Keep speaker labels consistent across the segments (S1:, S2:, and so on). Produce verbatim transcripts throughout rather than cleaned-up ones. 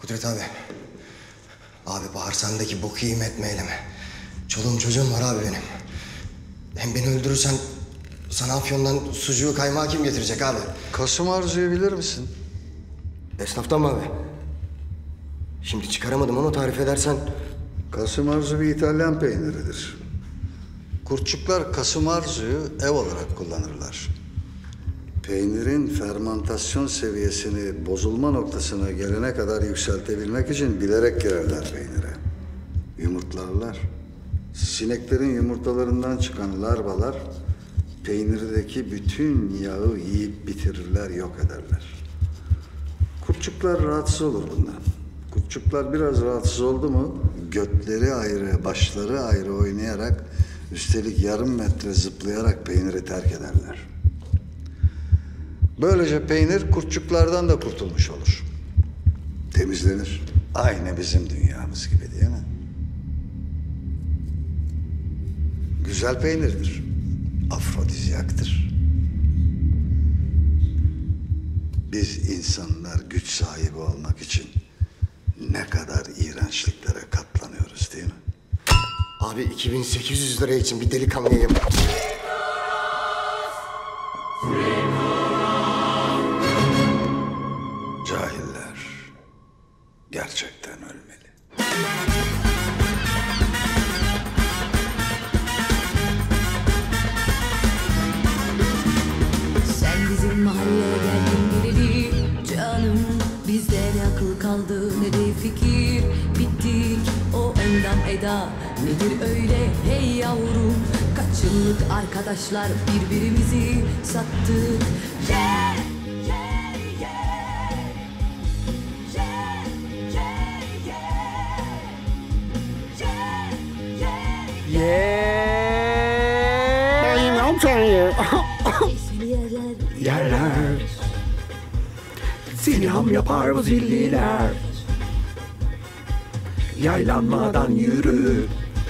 S1: Kudret abi. Abi bağırsağındaki boku yiyeyim etme eyleme. Çoluğum çocuğum var abi benim. Hem beni öldürürsen sana Afyon'dan sucuğu kaymağı kim getirecek abi?
S2: Kasım Arzu'yu bilir misin?
S1: Esnaftan mı abi? Şimdi çıkaramadım onu tarif edersen.
S2: Kasım Arzu bir İtalyan peyniridir. Kurtçuklar Kasım Arzu'yu ev olarak kullanırlar. Peynirin fermantasyon seviyesini bozulma noktasına gelene kadar yükseltebilmek için bilerek girerler peynire. Yumurtlarlar. Sineklerin yumurtalarından çıkan larvalar peynirdeki bütün yağı yiyip bitirirler, yok ederler. Kurtçuklar rahatsız olur bundan. Kurtçuklar biraz rahatsız oldu mu götleri ayrı, başları ayrı oynayarak, üstelik yarım metre zıplayarak peyniri terk ederler. Böylece peynir kurtçuklardan da kurtulmuş olur. Temizlenir. Aynı bizim dünyamız gibi, değil mi? Güzel peynirdir. Afrodizyaktır. Biz insanlar güç sahibi olmak için ne kadar iğrençliklere katlanıyoruz, değil mi?
S1: Abi iki bin sekiz yüz lira için bir delikanlıyım.
S2: Cahiller gerçekten ölmeli.
S3: Sen bizim mahalleye geldin gireli canım, bizde ne akıl kaldı ne de fikir. Bittik o endam eda nedir öyle hey yavrum. Kaç yıllık arkadaşlar birbirimizi sattık. Yeah, yeah, yeah. Yeah, yeah, yeah. Yeah, yeah.
S4: Benim yok seni.
S3: Seni yerler
S4: Yerler. Seni ham yapar bu zilliler. Yaylanmadan yürü.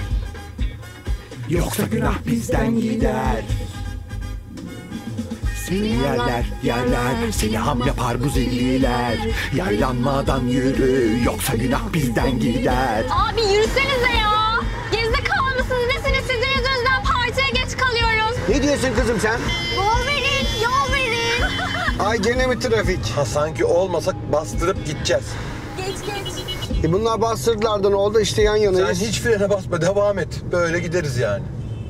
S4: Yoksa günah bizden gider. Seni yerler, yerler. Seni ham yapar bu zilliler. Yaylanmadan yürü. Yoksa günah bizden gider.
S5: Abi yürüsenize ya. Gerizekalı mısınız nesiniz, sizin yüzünüzden partiye geç kalıyoruz.
S6: Ne diyorsun kızım sen?
S5: Yol verin, yol verin.
S6: Ay gene mi trafik?
S7: Ha, sanki olmasak bastırıp gideceğiz.
S5: Geç geç.
S6: E bunlar bastırdılar da ne oldu işte yan yanayız.
S7: Sen hiç frene basma, devam et. Böyle gideriz yani.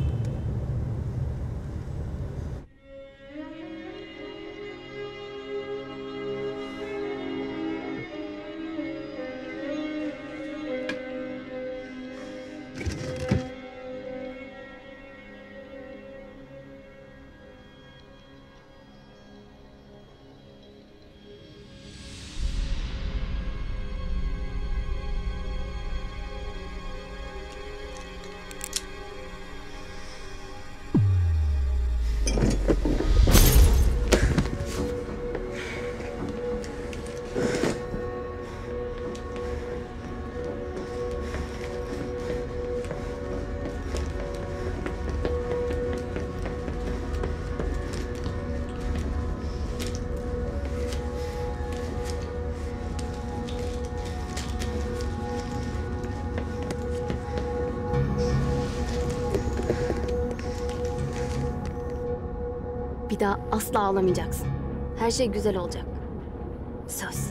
S8: Bir daha asla ağlamayacaksın. Her şey güzel olacak. Söz.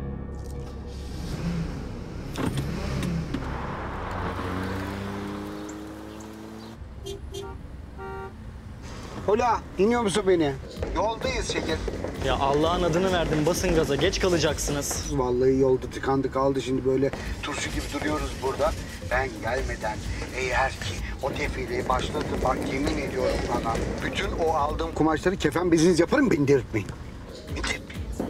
S6: Hola, dinliyor musun beni? Yoldayız şeker.
S9: Ya Allah'ın adını verdim, basın gaza, geç kalacaksınız.
S6: Vallahi yolda tıkandı kaldı, şimdi böyle turşu gibi duruyoruz burada. Ben gelmeden eğer ki o tefileyi başladı, bak yemin ediyorum sana, bütün o aldığım kumaşları kefen beziniz yaparım, beni delirtmeyin. Delirtmeyin.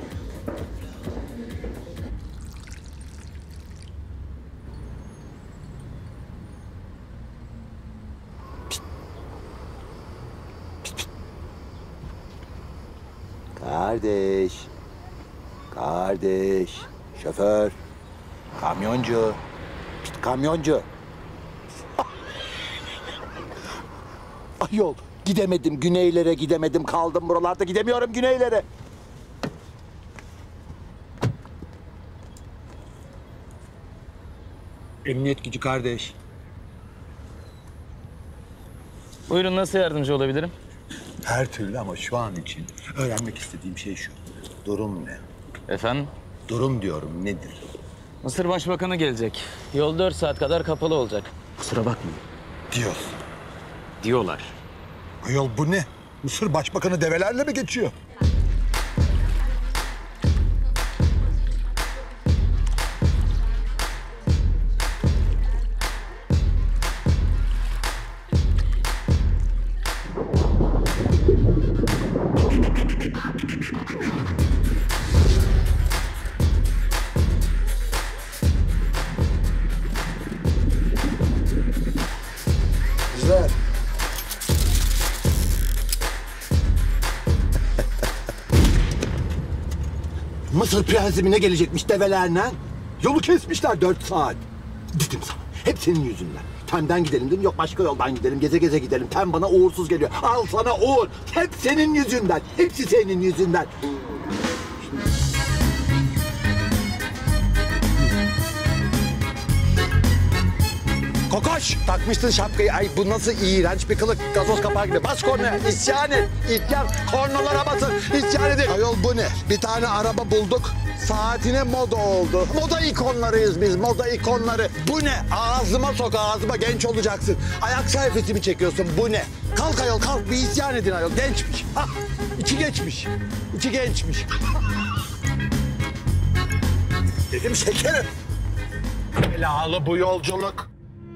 S4: Kardeş. Kardeş. Şoför. Kamyoncu. Pişt, kamyoncu. Ayol, gidemedim güneylere, gidemedim, kaldım buralarda, gidemiyorum güneylere.
S7: Emniyet gücü kardeş.
S9: Buyurun, nasıl yardımcı olabilirim?
S4: Her türlü ama şu an için öğrenmek istediğim şey şu. Durum ne?
S9: Efendim?
S4: Durum diyorum nedir?
S9: Mısır Başbakanı gelecek. Yol dört saat kadar kapalı olacak. Kusura bakmayın.
S4: Diyorsun.
S9: Diyorlar.
S4: Ayol bu ne? Mısır Başbakanı develerle mi geçiyor?
S2: Güzel.
S4: Mısır prensibine gelecekmiş develerle. Yolu kesmişler dört saat. Dedim sana. Hep senin yüzünden. Temden gidelim dedim. Yok başka yoldan gidelim. Geze geze gidelim. Tem bana uğursuz geliyor. Al sana uğur. Hep senin yüzünden. Hepsi senin yüzünden. Kokoş! Takmışsın şapkayı. Ay bu nasıl iğrenç bir kılık. Gazoz kapağı gibi. Bas kornaya. İsyan et. İsyan. Kornalara basın. İsyan edin. Ayol bu ne? Bir tane araba bulduk. Saatine moda oldu. Moda ikonlarıyız biz. Moda ikonları. Bu ne? Ağzıma sok ağzıma. Genç olacaksın. Ayak selfiesi mi çekiyorsun? Bu ne? Kalk ayol kalk. Bir isyan edin ayol. Gençmiş. Hah. İçi geçmiş. İçi gençmiş. Dedim şekerim. Belalı bu yolculuk.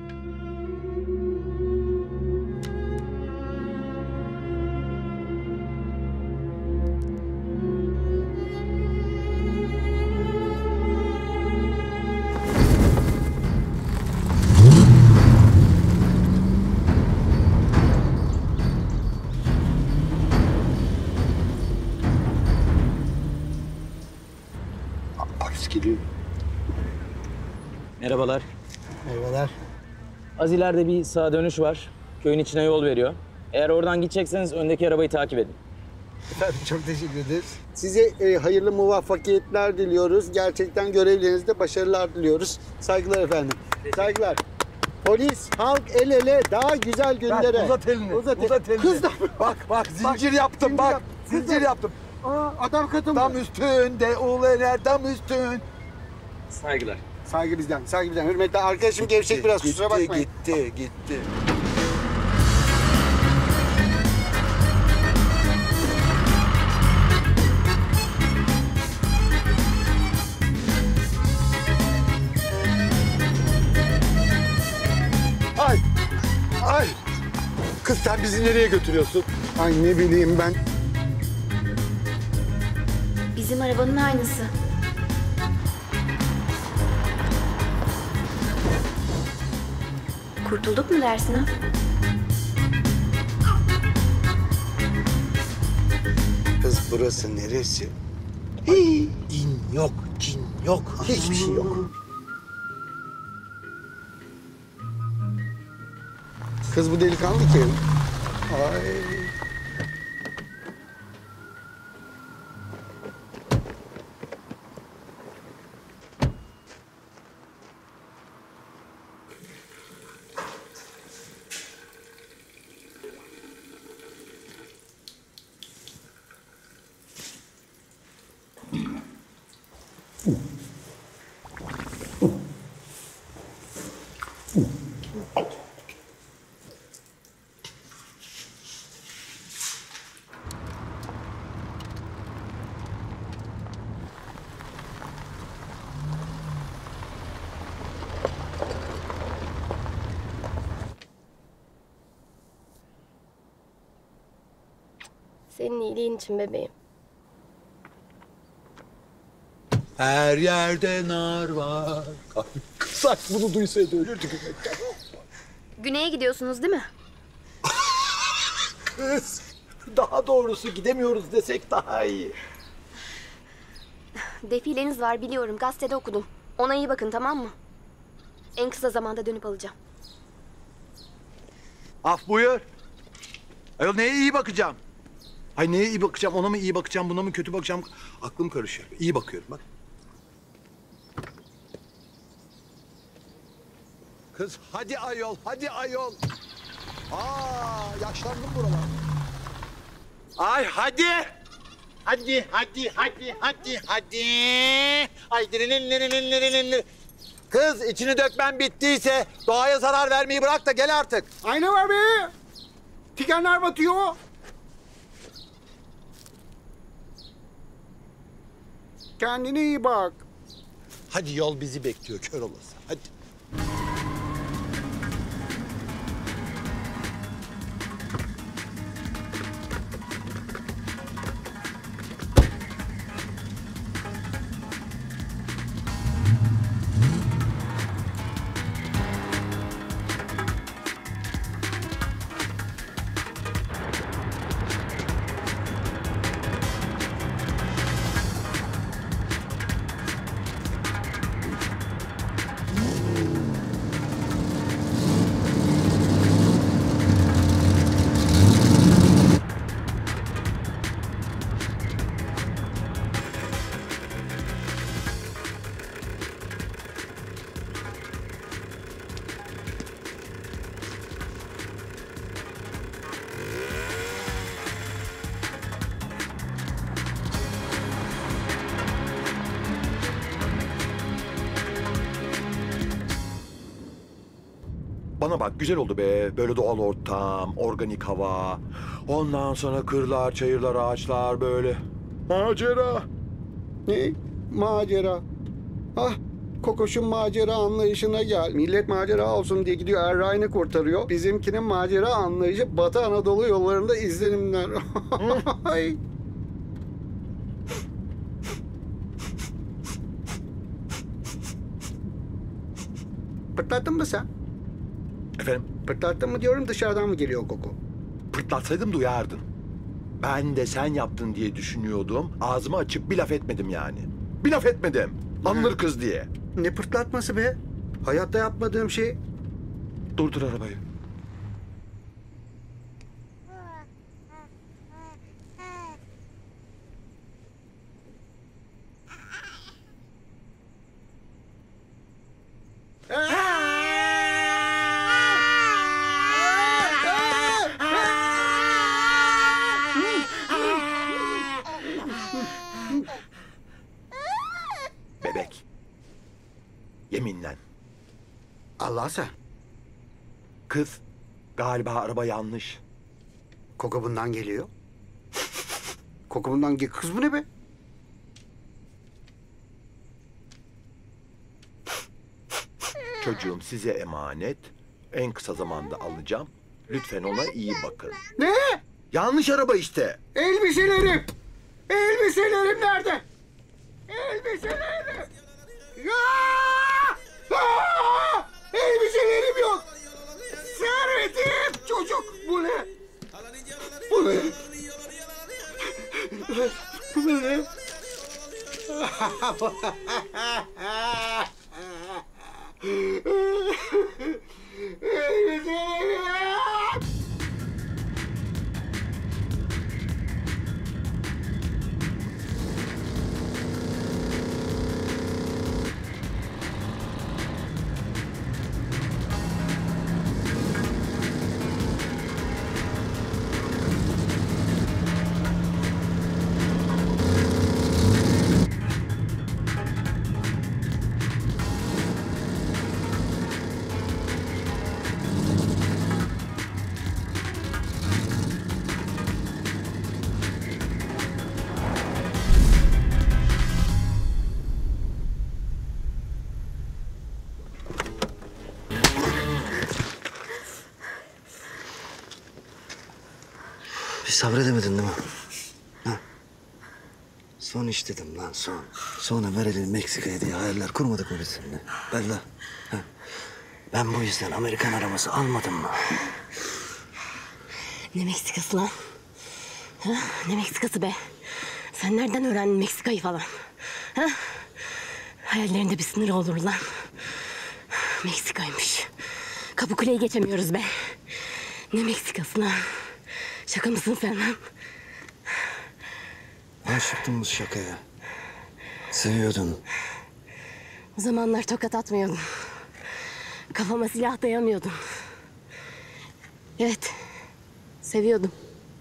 S4: Polis geliyor.
S9: Merhabalar.
S6: Merhabalar.
S9: Az ileride bir sağa dönüş var. Köyün içine yol veriyor. Eğer oradan gidecekseniz öndeki arabayı takip edin.
S6: Efendim çok teşekkür ederiz. Size e, hayırlı muvaffakiyetler diliyoruz. Gerçekten görevlerinizde başarılar diliyoruz. Saygılar efendim. Saygılar. Polis, halk el ele daha güzel günlere.
S7: Ver, uzat elini.
S6: Uzat,
S7: Uzat elini.
S6: Kız da.
S7: Bak bak zincir
S6: Bak,
S7: yaptım
S6: zincir
S7: bak.
S6: yap. Kız
S7: Zincir
S6: da-
S7: yaptım.
S6: Aa, adam katıldı.
S7: Tam üstünde ul ener tam üstün.
S9: Saygılar.
S6: Saygı bizden, saygı bizden. Hürmetli arkadaşım gevşek biraz, kusura bakmayın.
S7: Gitti gitti. Ay! Ay! Kız sen bizi nereye götürüyorsun?
S6: Ay ne bileyim ben.
S8: Bizim arabanın aynısı. Kurtulduk mu dersin ha?
S6: Kız burası neresi?
S4: Din yok, cin yok, hiçbir şey yok.
S6: Kız bu delikanlı kim? Ay.
S8: Senin iyiliğin için bebeğim.
S4: Her yerde nar var. Kısak bunu duysaydı ölürdü gülmekten.
S8: Güney'e gidiyorsunuz değil mi?
S4: Kız, daha doğrusu gidemiyoruz desek daha iyi.
S8: Defileniz var biliyorum. Gazetede okudum. Ona iyi bakın, tamam mı? En kısa zamanda dönüp alacağım.
S4: Af buyur. Ayol neye iyi bakacağım? Ay neye iyi bakacağım? Ona mı iyi bakacağım, buna mı kötü bakacağım? Aklım karışıyor. İyi bakıyorum bak. Kız hadi ayol, hadi ayol. Aa, yaşlandım buralar. Ay hadi. Hadi, hadi, hadi, hadi, hadi. Ay dirinin, dirinin, dirinin. Kız içini dökmen bittiyse doğaya zarar vermeyi bırak da gel artık.
S6: Ayna var be. Tikenler batıyor. Kendine iyi bak.
S4: Hadi yol bizi bekliyor kör olası. Hadi. Bana bak güzel oldu be. Böyle doğal ortam, organik hava. Ondan sonra kırlar, çayırlar, ağaçlar böyle. Macera.
S6: Ne? Macera. Ah, Kokoş'un macera anlayışına gel. Millet macera olsun diye gidiyor Erray'ını kurtarıyor. Bizimkinin macera anlayışı Batı Anadolu yollarında izlenimler. Ay. Pırtlattın mı sen?
S4: Efendim?
S6: Pırtlattın mı diyorum, dışarıdan mı geliyor koku?
S4: Pırtlatsaydım duyardın. Ben de sen yaptın diye düşünüyordum. Ağzımı açıp bir laf etmedim yani. Bir laf etmedim. Anlar kız diye.
S6: Ne pırtlatması be? Hayatta yapmadığım şey.
S4: Durdur arabayı. Bebek. Yeminle.
S6: Allah sen.
S4: Kız galiba araba yanlış.
S6: Koku bundan geliyor. Koku bundan geliyor. Kız bu ne be?
S4: Çocuğum size emanet. En kısa zamanda alacağım. Lütfen ona iyi bakın.
S6: Ne?
S4: Yanlış araba işte.
S6: Elbiselerim. Elbiselerim nerede? Elbiselerim. Ya! Aa! Elbiselerim yok. Servetim. Çocuk bu ne? Bu ne? Bu ne? Elbiselerim.
S1: Bir sabredemedin değil mi? Ha? Son iş dedim lan son. Sonra verelim Meksika'ya diye hayaller kurmadık mı biz seninle? Bella. Ha? Ben bu yüzden Amerikan arabası almadım mı?
S3: Ne Meksikası lan? Ha? Ne Meksikası be? Sen nereden öğrendin Meksika'yı falan? Ha? Hayallerinde bir sınır olur lan. Meksika'ymış. Kapıkule'yi geçemiyoruz be. Ne Meksikası lan? Şaka mısın sen lan?
S1: Aşıktın bu şakaya. Seviyordun.
S3: O zamanlar tokat atmıyordum. Kafama silah dayamıyordun. Evet, seviyordum.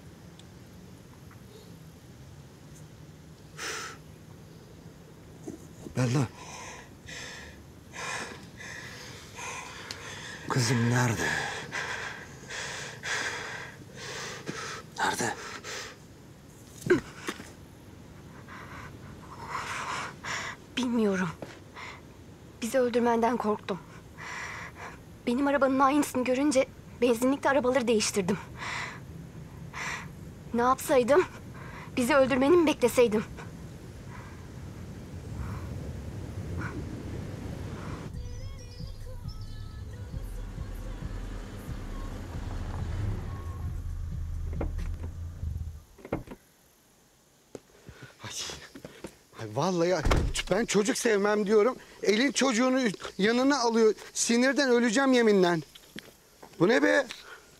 S1: Bella. Kızım nerede? Nerede?
S8: Bilmiyorum. Bizi öldürmenden korktum. Benim arabanın aynısını görünce benzinlikte arabaları değiştirdim. Ne yapsaydım? Bizi öldürmeni mi bekleseydim?
S6: Ay vallahi ya, ben çocuk sevmem diyorum. Elin çocuğunu yanına alıyor. Sinirden öleceğim yeminle. Bu ne be?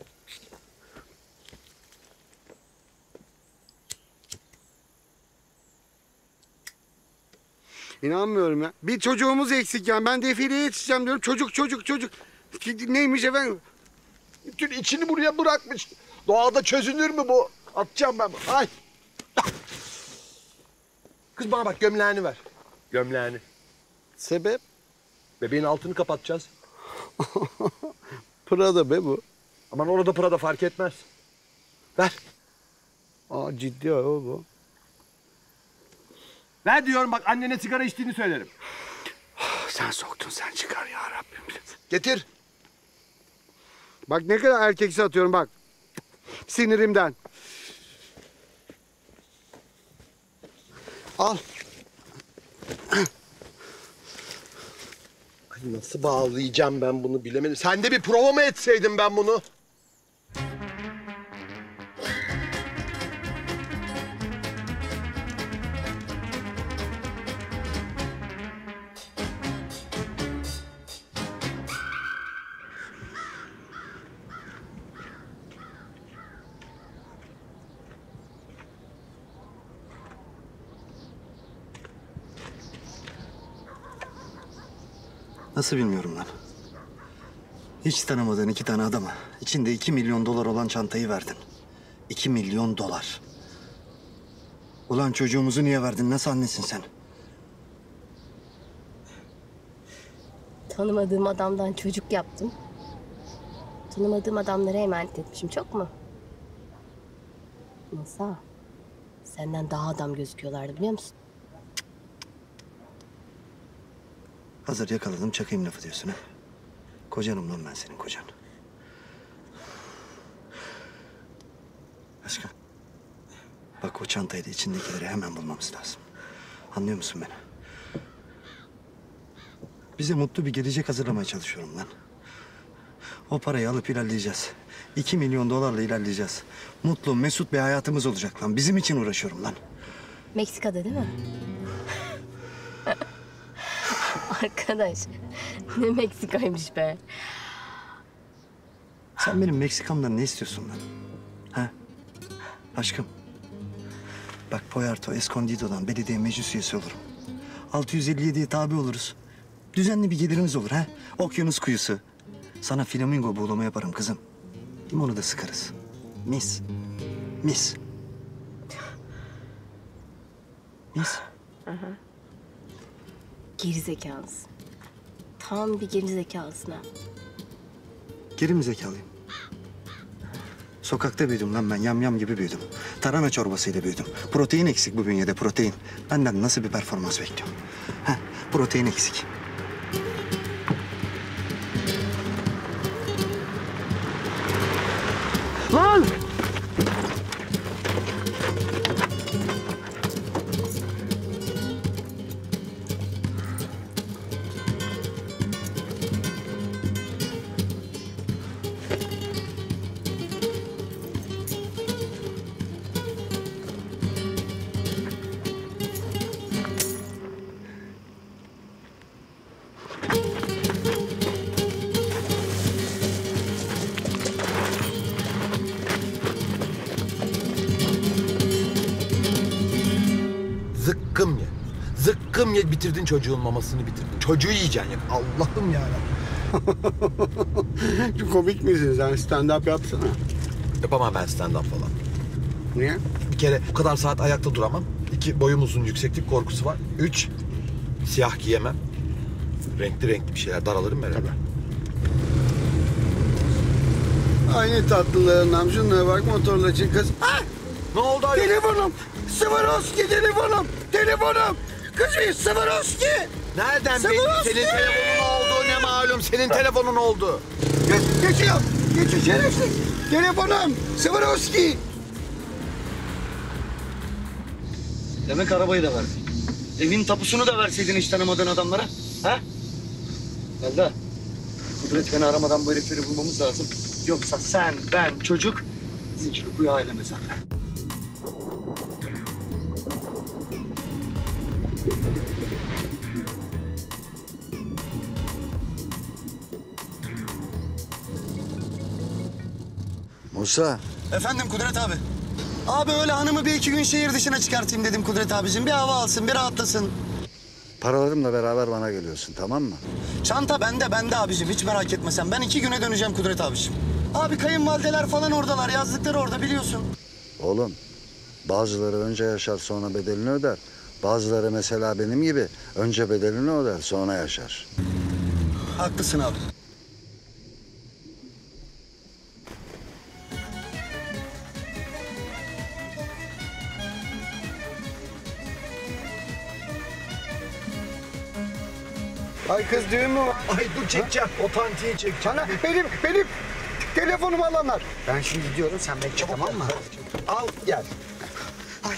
S6: İnanmıyorum ya. Bir çocuğumuz eksik yani. Ben defileye yetişeceğim diyorum. Çocuk çocuk çocuk. Neymiş efendim?
S7: Bütün içini buraya bırakmış. Doğada çözünür mü bu? Atacağım ben. Ay. Kız bana bak, gömleğini ver. Gömleğini.
S6: Sebep?
S7: Bebeğin altını kapatacağız.
S6: Prada be bu.
S7: Aman orada Prada fark etmez. Ver.
S6: Aa, ciddi o bu.
S7: Ver diyorum, bak annene sigara içtiğini söylerim.
S6: Sen soktun, sen çıkar ya Rabbim.
S7: Getir.
S6: Bak ne kadar erkeksi atıyorum bak. Sinirimden. Al.
S7: Ay nasıl bağlayacağım ben bunu bilemedim. Sen de bir prova mı etseydin ben bunu?
S1: Nasıl bilmiyorum lan. Hiç tanımadığın iki tane adama içinde iki milyon dolar olan çantayı verdin. İki milyon dolar. Ulan çocuğumuzu niye verdin? Nasıl annesin sen?
S3: Tanımadığım adamdan çocuk yaptım. Tanımadığım adamlara emanet etmişim. Çok mu? Nasıl? Senden daha adam gözüküyorlardı biliyor musun?
S1: Hazır yakaladım, çakayım lafı diyorsun ha. Kocanım lan ben senin kocan. Aşkım. Bak o çantayı da içindekileri hemen bulmamız lazım. Anlıyor musun beni? Bize mutlu bir gelecek hazırlamaya çalışıyorum lan. O parayı alıp ilerleyeceğiz. İki milyon dolarla ilerleyeceğiz. Mutlu, mesut bir hayatımız olacak lan. Bizim için uğraşıyorum lan.
S3: Meksika'da değil mi? Arkadaş, ne Meksika'ymış be.
S1: Sen benim Meksikam'dan ne istiyorsun lan? Ha? Aşkım. Bak Puerto Escondido'dan belediye meclis üyesi olurum. altı yüz elli yediye tabi oluruz. Düzenli bir gelirimiz olur ha? Okyanus kuyusu. Sana flamingo buğulama yaparım kızım. Limonu da sıkarız. Mis. Mis. Mis.
S3: Aha. Gerizekalısın. Tam bir gerizekalısın ha.
S1: Geri mi zekalıyım? Sokakta büyüdüm lan ben. Yam yam gibi büyüdüm. Tarhana çorbasıyla büyüdüm. Protein eksik bu bünyede, protein. Benden nasıl bir performans bekliyorum? Heh, protein eksik. Lan!
S7: Zıkkım ye. Zıkkım ye, bitirdin çocuğun mamasını bitirdin. Çocuğu yiyeceksin ya. Allah'ım yarabbim.
S6: Komik misin sen? Stand-up yapsana.
S4: Yapamam ben stand-up falan.
S6: Niye?
S4: Bir kere bu kadar saat ayakta duramam. İki, boyum uzun, yükseklik korkusu var. Üç, siyah giyemem. Renkli renkli bir şeyler, daralırım ben. Tabii.
S6: Aynı tatlılığından şunlara bak, motorla çık kız. Ah!
S4: Ne oldu ayol?
S6: Telefonum! Swarovski telefonum! Telefonum! Kızım Swarovski!
S4: Nereden
S6: Sen
S4: benim
S6: nasıl-
S4: senin telefonun olduğu ne malum? Senin telefonun oldu.
S6: Geç, geçiyor! Geçiyor şerefsiz! Telefonum! Swarovski!
S1: Demek arabayı da verdin. Evin tapusunu da verseydin hiç tanımadığın adamlara. Ha? Belda. Kudret beni aramadan bu herifleri bulmamız lazım. Yoksa sen, ben, çocuk zincir kuyu aileme zaten.
S2: Musa,
S1: Efendim Kudret abi. Abi öyle hanımı bir iki gün şehir dışına çıkartayım dedim Kudret abicim. Bir hava alsın, bir rahatlasın.
S2: paralarımla beraber bana geliyorsun, tamam mı?
S1: Çanta bende, bende abicim. Hiç merak etme sen. Ben iki güne döneceğim Kudret abicim. Abi kayınvalideler falan oradalar. Yazdıkları orada biliyorsun.
S2: Oğlum, bazıları önce yaşar sonra bedelini öder. Bazıları mesela benim gibi önce bedelini öder sonra yaşar.
S1: Haklısın abi.
S6: Ay kız düğün mü var?
S4: Ay dur çekeceğim. O tantiyi çekeceğim.
S6: Sana benim, benim telefonumu alanlar. Ben şimdi gidiyorum, sen bekle tamam mı?
S4: Al gel.
S6: Ay.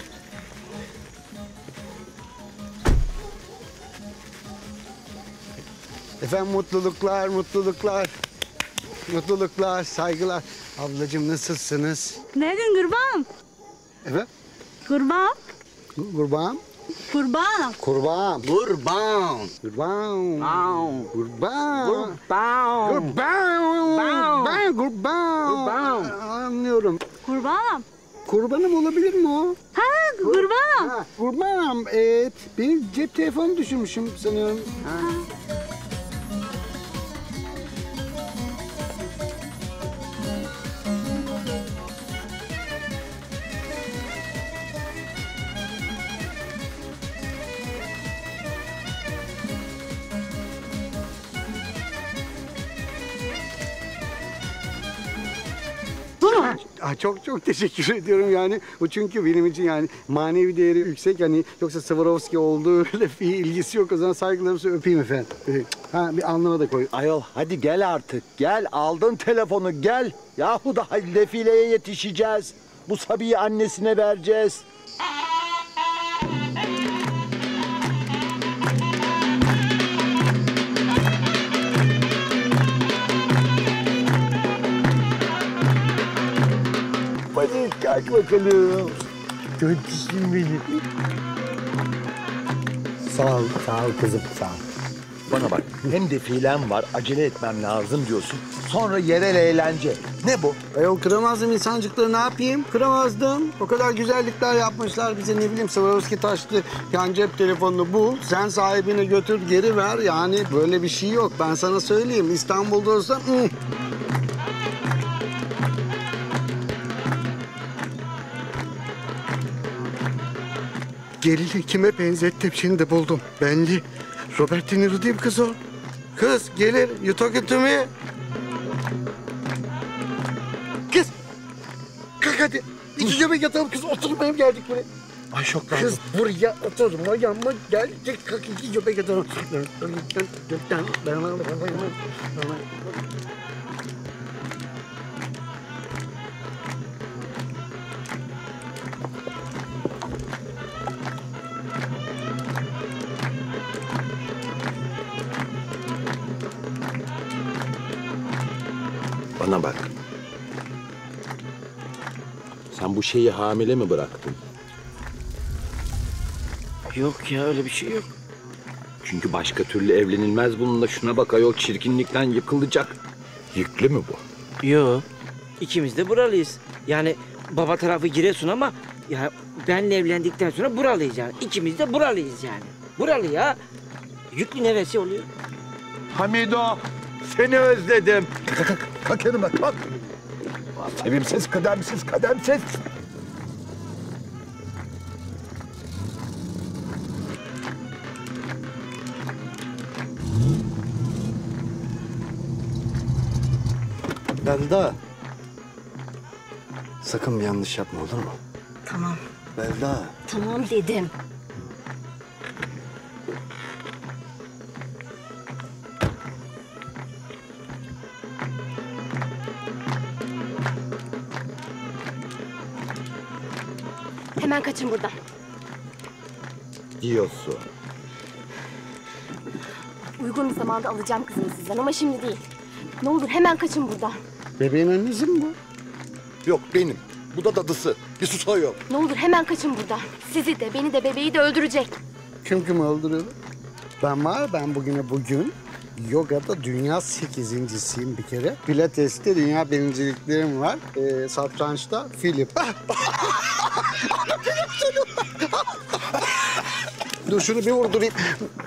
S6: Efendim mutluluklar, mutluluklar. Mutluluklar, saygılar. Ablacığım nasılsınız?
S10: Nereden kurban?
S6: Evet.
S10: Kurban?
S6: Kurban.
S10: Kurban.
S6: Kurban.
S1: Kurban.
S6: Kurban.
S1: Kurban.
S6: Kurban.
S1: Kurban.
S6: Kurban. Ben kurban.
S1: Kurban.
S6: Anlıyorum.
S10: Kurban.
S6: Kurbanım olabilir mi o?
S10: Ha kurban.
S6: Ha, kurbanım. Evet. Bir cep telefonu düşürmüşüm sanıyorum. Ha. Aa, çok çok teşekkür ediyorum yani. O çünkü benim için yani manevi değeri yüksek. Hani yoksa Swarovski olduğu öyle bir ilgisi yok. O zaman saygılarımı öpeyim efendim. Ha bir alnıma da koy.
S4: Ayol hadi gel artık. Gel aldın telefonu gel. Yahu daha defileye yetişeceğiz. Bu Sabi'yi annesine vereceğiz. Hadi kalk bakalım. Tontisim benim.
S6: Sağ ol, sağ ol kızım, sağ ol.
S4: Bana bak hem defilem var acele etmem lazım diyorsun. Sonra yerel eğlence. Ne bu?
S6: Ayol kıramazdım insancıkları ne yapayım? Kıramazdım. O kadar güzellikler yapmışlar bize ne bileyim Swarovski taşlı yan cep telefonunu bul. Sen sahibine götür geri ver. Yani böyle bir şey yok. Ben sana söyleyeyim İstanbul'da olsam... Ih. Gelini kime benzettim şimdi buldum. Belli. Robert De Niro değil mi kız o? Kız gelir. You talking to me? Kız. Kalk hadi. İki göbek yatalım kız. Oturmaya geldik buraya.
S4: Ay şoklandım.
S6: Kız buraya oturma yanıma geldik. Kalk iki göbek yatalım.
S4: Bana bak. Sen bu şeyi hamile mi bıraktın?
S9: Yok ya öyle bir şey yok.
S4: Çünkü başka türlü evlenilmez bununla. Şuna bak ayol çirkinlikten yıkılacak. Yüklü mü bu?
S11: Yok. İkimiz de buralıyız. Yani baba tarafı Giresun ama ya benle evlendikten sonra buralıyız yani. İkimiz de buralıyız yani. Buralı ya. Yüklü nevesi oluyor.
S4: Hamido,
S7: Seni özledim. Kalk kalk kalk yanıma kalk. Sevimsiz, kıdemsiz, kademsiz.
S1: Belda. Sakın bir yanlış yapma olur mu?
S3: Tamam.
S1: Belda.
S3: Tamam dedim. Hemen kaçın buradan.
S7: Diyorsun.
S3: Uygun bir zamanda alacağım kızını sizden ama şimdi değil. Ne olur hemen kaçın buradan.
S6: Bebeğin annesi mi bu?
S7: Yok benim. Bu da dadısı. Bir sus ayol.
S3: Ne olur hemen kaçın buradan. Sizi de beni de bebeği de öldürecek.
S6: Kim kimi öldürüyor? Ben var, ben bugüne bugün yogada dünya sekizincisiyim bir kere. Pilates'te dünya birinciliklerim var. Ee, satrançta Filip. Dur şunu bir vurdurayım.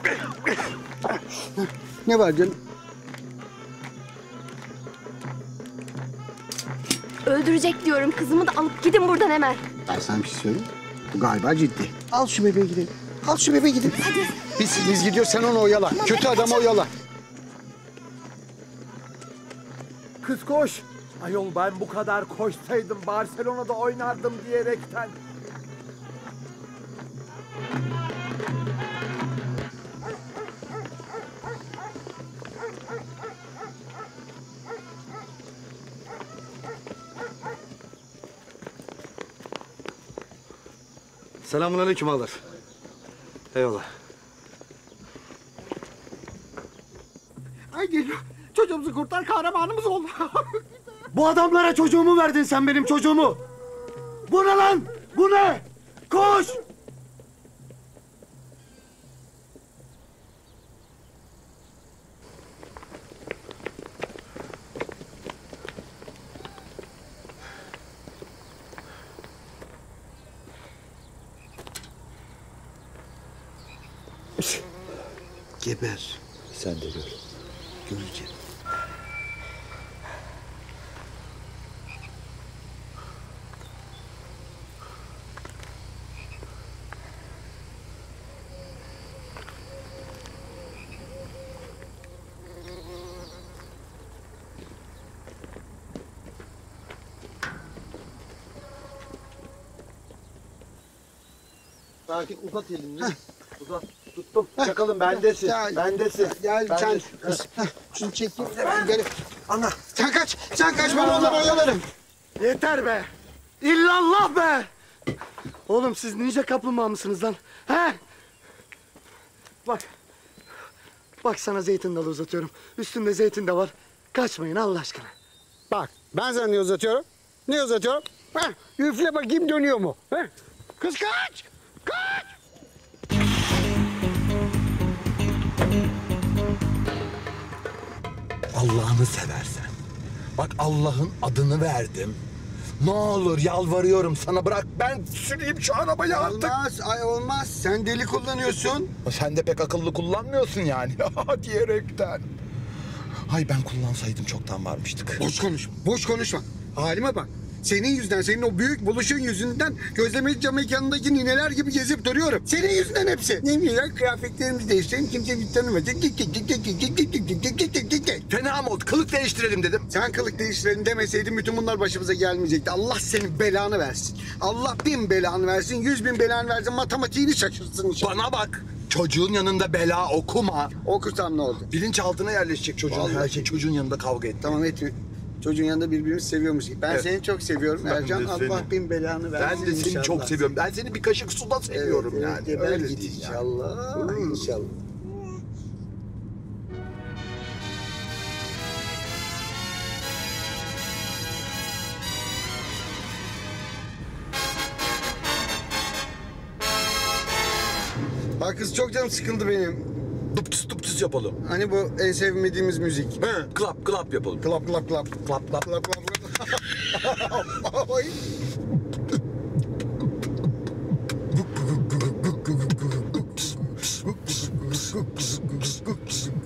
S6: Ne var canım?
S3: Öldürecek diyorum. Kızımı da alıp gidin buradan hemen.
S6: Ben sana bir şey söyleyeyim. Bu galiba ciddi. Al şu bebeği gidelim. Al şu bebeği gidelim.
S3: Hadi.
S6: Biz, biz gidiyoruz, sen onu oyala.
S3: Tamam,
S6: Kötü
S3: hadi
S6: adamı
S3: kaçın.
S6: oyala.
S7: Kız koş. Ayol ben bu kadar koşsaydım Barcelona'da oynardım diyerekten.
S1: Selamünaleyküm ağalar. Eyvallah.
S6: Ay geliyor. Çocuğumuzu kurtar, kahramanımız ol.
S1: Bu adamlara çocuğumu verdin sen benim çocuğumu. Bu ne lan? Bu ne? Koş!
S6: Geber.
S7: Sen de gör.
S6: Göreceğim.
S7: Sakin uzat elini. Uzat. Tuttum. Çakalım bendesin.
S6: Gel.
S7: Bendesin.
S6: Gel sen.
S7: Bendesin.
S6: Heh, şunu çekeyim de ben gel. Ana. Sen kaç. Sen kaç, ben onları oyalarım.
S1: Yeter be! İllallah be! Oğlum siz ninja kaplumbağa mısınız lan? He? Bak. Bak sana zeytin dalı uzatıyorum. Üstümde zeytin de var. Kaçmayın Allah aşkına.
S6: Bak ben sana ne uzatıyorum? Ne uzatıyorum? Ha, üfle bakayım dönüyor mu? Ha? Kız kaç! Kaç!
S7: Allah'ını seversen. Bak Allah'ın adını verdim. Ne olur yalvarıyorum sana, bırak ben süreyim şu arabayı artık.
S6: Olmaz, ay olmaz. Sen deli kullanıyorsun.
S7: Sen de pek akıllı kullanmıyorsun yani diyerekten. Ay ben kullansaydım çoktan varmıştık.
S6: Boş konuşma, boş konuşma. Halime bak. Senin yüzünden, senin o büyük buluşun yüzünden gözlemeci cam mekanındaki nineler gibi gezip duruyorum. Senin yüzünden hepsi. Ne güzel kıyafetlerimizi değiştirelim, kimse bir tanımayacak.
S7: Fena mı oldu? Kılık değiştirelim dedim.
S6: Sen kılık değiştirelim demeseydin bütün bunlar başımıza gelmeyecekti. Allah senin belanı versin. Allah bin belanı versin, yüz bin belanı versin, matematiğini şaşırsın inşallah.
S7: Bana bak. Çocuğun yanında bela okuma.
S6: Okusam ne oldu?
S7: Bilinçaltına yerleşecek çocuğun.
S6: Vallahi.
S7: Her şey çocuğun yanında kavga etti.
S6: Tamam etme. Çocuğun yanında birbirimizi seviyormuş. Ben
S7: Evet.
S6: seni çok seviyorum
S7: Ben
S6: Ercan.
S7: de
S6: Allah
S7: seni.
S6: bin belanı versin
S7: Ben de seni
S6: inşallah.
S7: çok seviyorum. Ben seni bir kaşık suda seviyorum
S6: Evet,
S7: yani.
S6: evet, geber
S7: Öyle
S6: git
S7: değil yani.
S6: inşallah. İnşallah. Bak kız, çok canım sıkıldı benim.
S7: Dıptıs dıptıs yapalım.
S6: Hani bu en sevmediğimiz müzik.
S7: He, klap klap yapalım.
S6: Klap klap klap.
S7: Klap klap.
S6: Klap klap klap. Oy.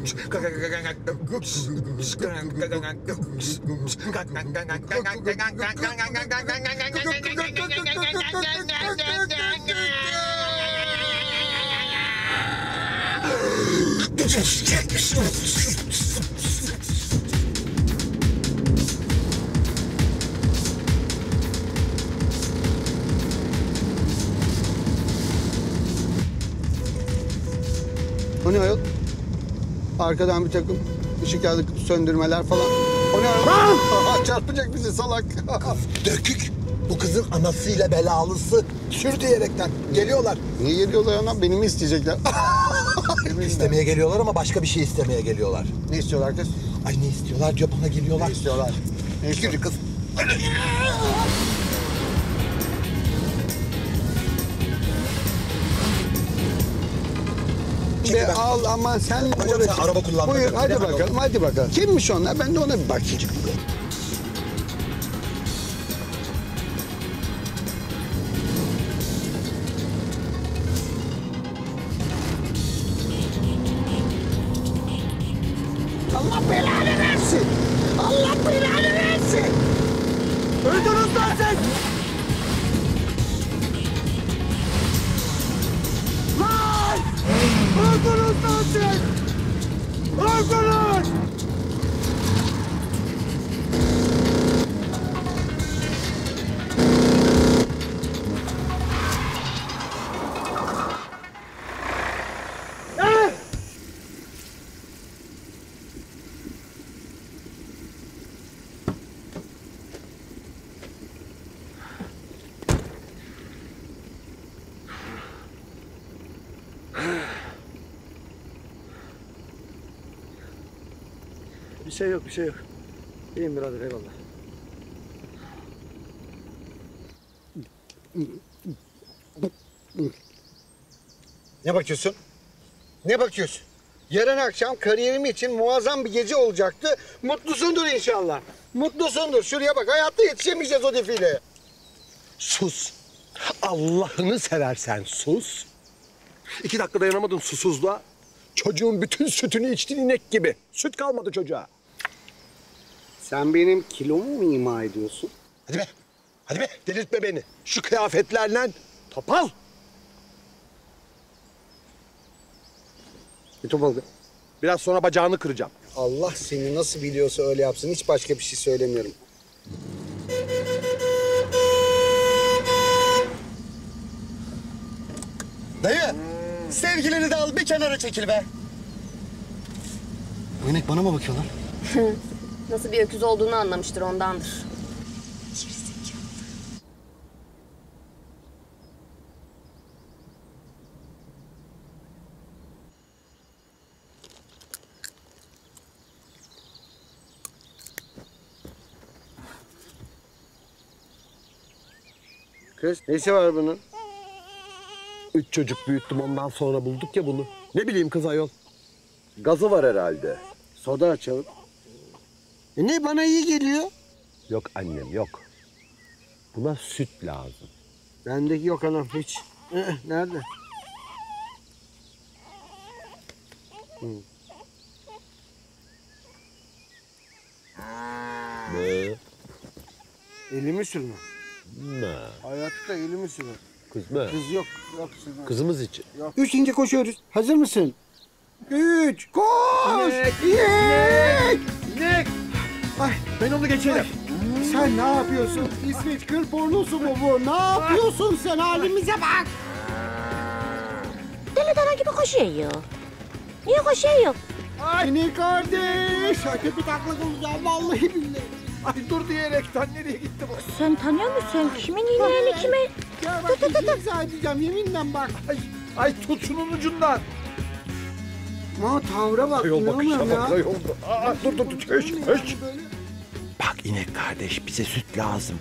S6: O ne ayol? Arkadan bir takım ışık yanık söndürmeler falan. O ne ayol? Çarpacak bizi salak.
S4: Dökük. Bu kızın anasıyla belalısı. Sür diyerekten. Geliyorlar.
S6: Niye geliyorlar ondan? Beni mi isteyecekler?
S4: İstemeye geliyorlar ama başka bir şey istemeye geliyorlar.
S6: Ne istiyorlar kız?
S4: Ay ne istiyorlar diyor, bana geliyorlar.
S6: Ne istiyorlar? Ne istiyorlar?
S4: Yürü kız.
S6: Be al aman sen
S4: Hocam sen araba kullandın.
S6: Buyur hadi
S4: Bilemem
S6: bakalım hadi bakalım. Kimmiş onlar? Ben de ona bir bakayım. Allah belanı versin. Allah belanı versin. Öldünüz lan siz. Lan! Öldünüz lan siz. Öldünüz.
S1: Bir şey yok, bir şey yok. İyiyim birader, eyvallah.
S6: Ne bakıyorsun? Ne bakıyorsun? Yarın akşam kariyerim için muazzam bir gece olacaktı. Mutlusundur inşallah. Mutlusundur. Şuraya bak. Hayatta yetişemeyeceğiz o defileye.
S7: Sus. Allah'ını seversen sus. İki dakika dayanamadın susuzluğa. Çocuğun bütün sütünü içtin inek gibi. Süt kalmadı çocuğa.
S6: Sen benim kilomu mu ima ediyorsun?
S7: Hadi be. Hadi be. Delirtme beni. Şu kıyafetlerle topal.
S6: Bir topal.
S7: Biraz sonra bacağını kıracağım.
S6: Allah seni nasıl biliyorsa öyle yapsın. Hiç başka bir şey söylemiyorum.
S1: Dayı, sevgilini de al bir kenara çekil be. Bu inek bana mı bakıyor lan?
S3: Nasıl bir öküz olduğunu anlamıştır ondandır.
S6: Kız nesi var bunun?
S7: Üç çocuk büyüttüm ondan sonra bulduk ya bunu. Ne bileyim kız ayol. Gazı var herhalde.
S6: Soda açalım. E ne bana iyi geliyor?
S7: Yok annem yok. Buna süt lazım.
S6: Bendeki yok anam hiç. Ee, nerede? Hı.
S7: Ne?
S6: Elimi sürme.
S7: Ne?
S6: Hayatta elimi sürme.
S7: Kız mı?
S6: Kız yok. Yok sürme.
S7: Kızımız için.
S6: Yok. Üç ince koşuyoruz. Hazır mısın? Üç. Koş. İnek. İnek. İnek. Ay ben onu geçerim. Ay, sen ne yapıyorsun? İsveç kır pornosu mu bu? Ne yapıyorsun sen? Halimize bak.
S3: Deli dana gibi koşuyor. Niye koşuyor?
S6: Ay ne kardeş. Ay bir takla olacağım vallahi billahi. Ay dur diyerekten nereye gitti bu?
S3: Sen tanıyor musun? Kimin ineğini kime?
S6: Ya bak hiç izah edeceğim yeminle bak.
S7: Ay, ay tut şunun ucundan.
S6: Ma tavra bak.
S7: Ayol bakışa
S6: inanamıyorum
S7: bak
S6: ya.
S7: ayol. Aa, dur dur dur. Höş, höş.
S6: Böyle.
S7: Bak inek kardeş bize süt lazım.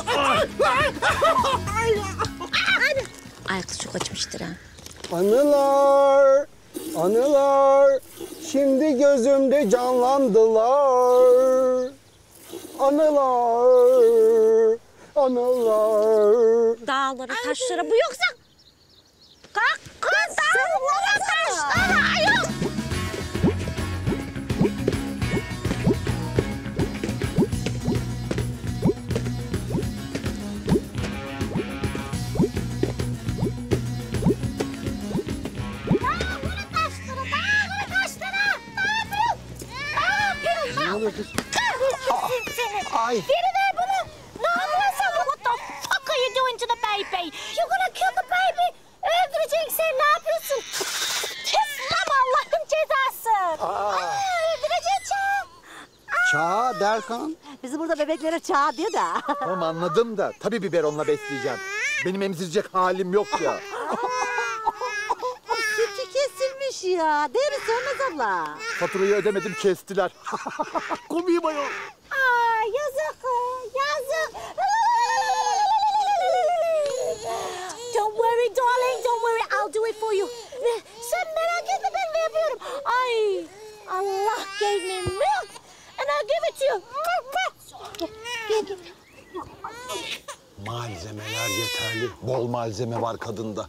S3: Ay kız çok açmıştır ha.
S6: Anılar, anılar, şimdi gözümde canlandılar. Anılar, anılar.
S3: Dağlara, taşlara bu yoksa... Kalk kız dağlara, taşlara, ayol.
S4: oluyor kız?
S5: Kahretsin seni.
S4: Ay.
S5: Geri ver bunu. Ne yapıyorsun? What the fuck are you doing to the baby? You're gonna kill the baby. Öldüreceksin sen. Ne yapıyorsun? Teslim Allah'ın cezası. Aa. Aa, öldürecek Çağ.
S6: Çağ Derkan.
S10: Bizi burada bebeklere çağ diyor da.
S4: Tamam anladım da tabii biberonla besleyeceğim. Benim emzirecek halim yok ya.
S10: Sütü kesilmiş ya. Değil mi Sönmez abla?
S4: Faturayı ödemedim kestiler. Komiyim ayol.
S5: Aa, yazık. Yazık. Don't worry darling. Don't worry. I'll do it for you. Sen merak etme ben de yapıyorum. Ay. Allah gave me milk. And I'll give it to you.
S4: Malzemeler yeterli. Bol malzeme var kadında.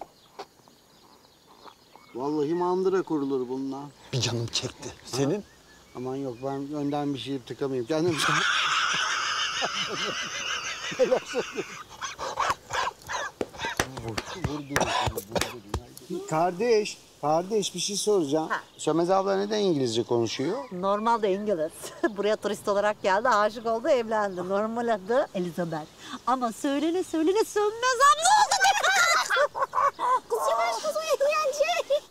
S6: Vallahi mandıra kurulur bununla.
S4: Bir canım çekti. Senin?
S6: Aman yok ben önden bir şey tıkamayayım. Canım. Kardeş, kardeş bir şey soracağım. Şamez abla neden İngilizce konuşuyor?
S10: Normalde İngiliz. Buraya turist olarak geldi, aşık oldu, evlendi. Normal adı Elizabeth. Ama söylene söylene Sönmez abla oldu.
S5: Kız yavaş kız uyanacak.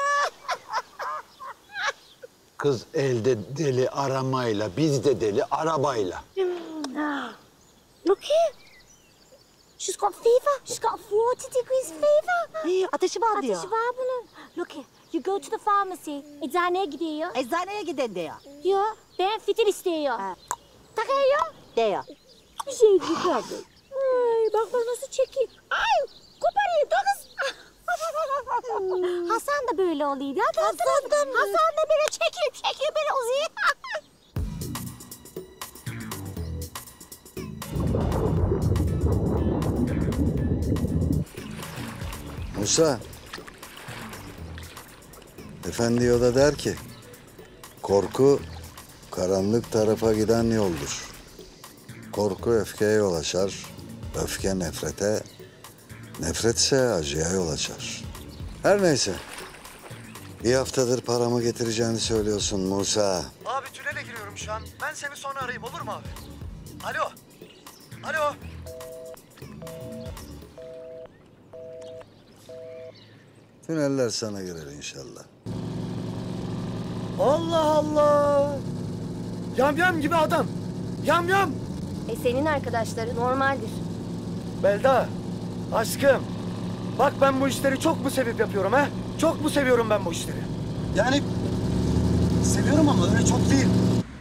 S4: Kız elde deli aramayla, biz de deli arabayla.
S5: Look here. She's got fever. She's got forty degrees fever.
S10: Ateşi var diyor.
S5: Ateşi var bunun. Look here. You go to the pharmacy. Eczaneye gidiyor.
S10: Eczaneye gidin diyor.
S5: Diyor. Ben fitil istiyor.
S10: Ha.
S5: Takıyor.
S10: Diyor.
S5: Bir şey çıkardı. Ay bak bak nasıl çekeyim. Ay koparayım da kız. Hasan da böyle oluyordu. Hasan da Hasan da böyle çekilip çekilip böyle uzuyor.
S2: Musa. Efendi o da der ki, korku karanlık tarafa giden yoldur. Korku öfkeye yol açar, öfke nefrete, nefretse acıya yol açar. Her neyse. Bir haftadır paramı getireceğini söylüyorsun Musa.
S1: Abi tünele giriyorum şu an. Ben seni sonra arayayım olur mu abi? Alo. Alo.
S2: Tüneller sana girer inşallah.
S1: Allah Allah. Yam yam gibi adam. Yam yam.
S3: E senin arkadaşları normaldir.
S1: Belda. Aşkım. Bak ben bu işleri çok mu sevip yapıyorum ha? Çok mu seviyorum ben bu işleri? Yani seviyorum ama öyle çok değil.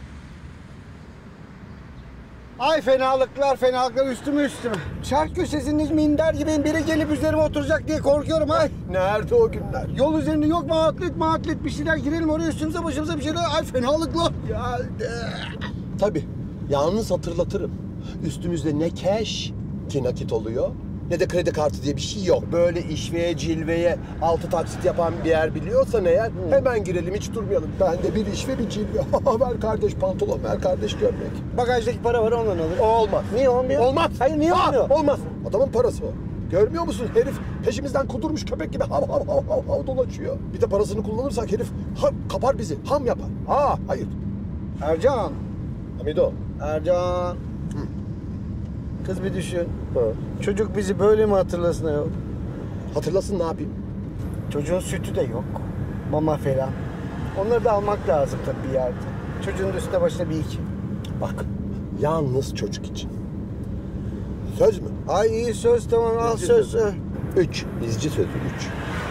S6: Ay fenalıklar fenalıklar üstüme üstüme. Çark köşesinde minder gibi biri gelip üzerime oturacak diye korkuyorum ay.
S4: Nerede o günler?
S6: Yol üzerinde yok mu atlet mi atlet bir şeyler girelim oraya üstümüze başımıza bir şeyler. Ay fenalıklar geldi.
S7: Tabii. Yalnız hatırlatırım. Üstümüzde ne cash ki nakit oluyor ne de kredi kartı diye bir şey yok. Böyle işveye cilveye altı taksit yapan bir yer biliyorsan eğer hemen girelim hiç durmayalım. Bende bir iş ve bir cilve. Ver kardeş pantolon, ver kardeş gömlek.
S6: Bagajdaki para var ondan alır.
S7: O olmaz.
S6: Niye olmuyor?
S7: Olmaz.
S6: Hayır niye
S7: Aa,
S6: olmuyor?
S7: Olmaz. Adamın parası o. Görmüyor musun herif peşimizden kudurmuş köpek gibi hav hav hav hav hav dolaşıyor. Bir de parasını kullanırsak herif ham, kapar bizi, ham yapar. Aa hayır.
S6: Ercan.
S7: Hamido.
S6: Ercan.
S7: Hı.
S6: Kız bir düşün.
S7: Hı.
S6: Çocuk bizi böyle mi hatırlasın ayol?
S7: Hatırlasın ne yapayım?
S6: Çocuğun sütü de yok. Mama falan. Onları da almak lazım tabii bir yerde. Çocuğun da üstüne başına bir iki.
S7: Bak yalnız çocuk için. Söz mü?
S6: Ay iyi söz tamam al
S7: İzci
S6: söz.
S7: sözü. Üç. İzci sözü üç.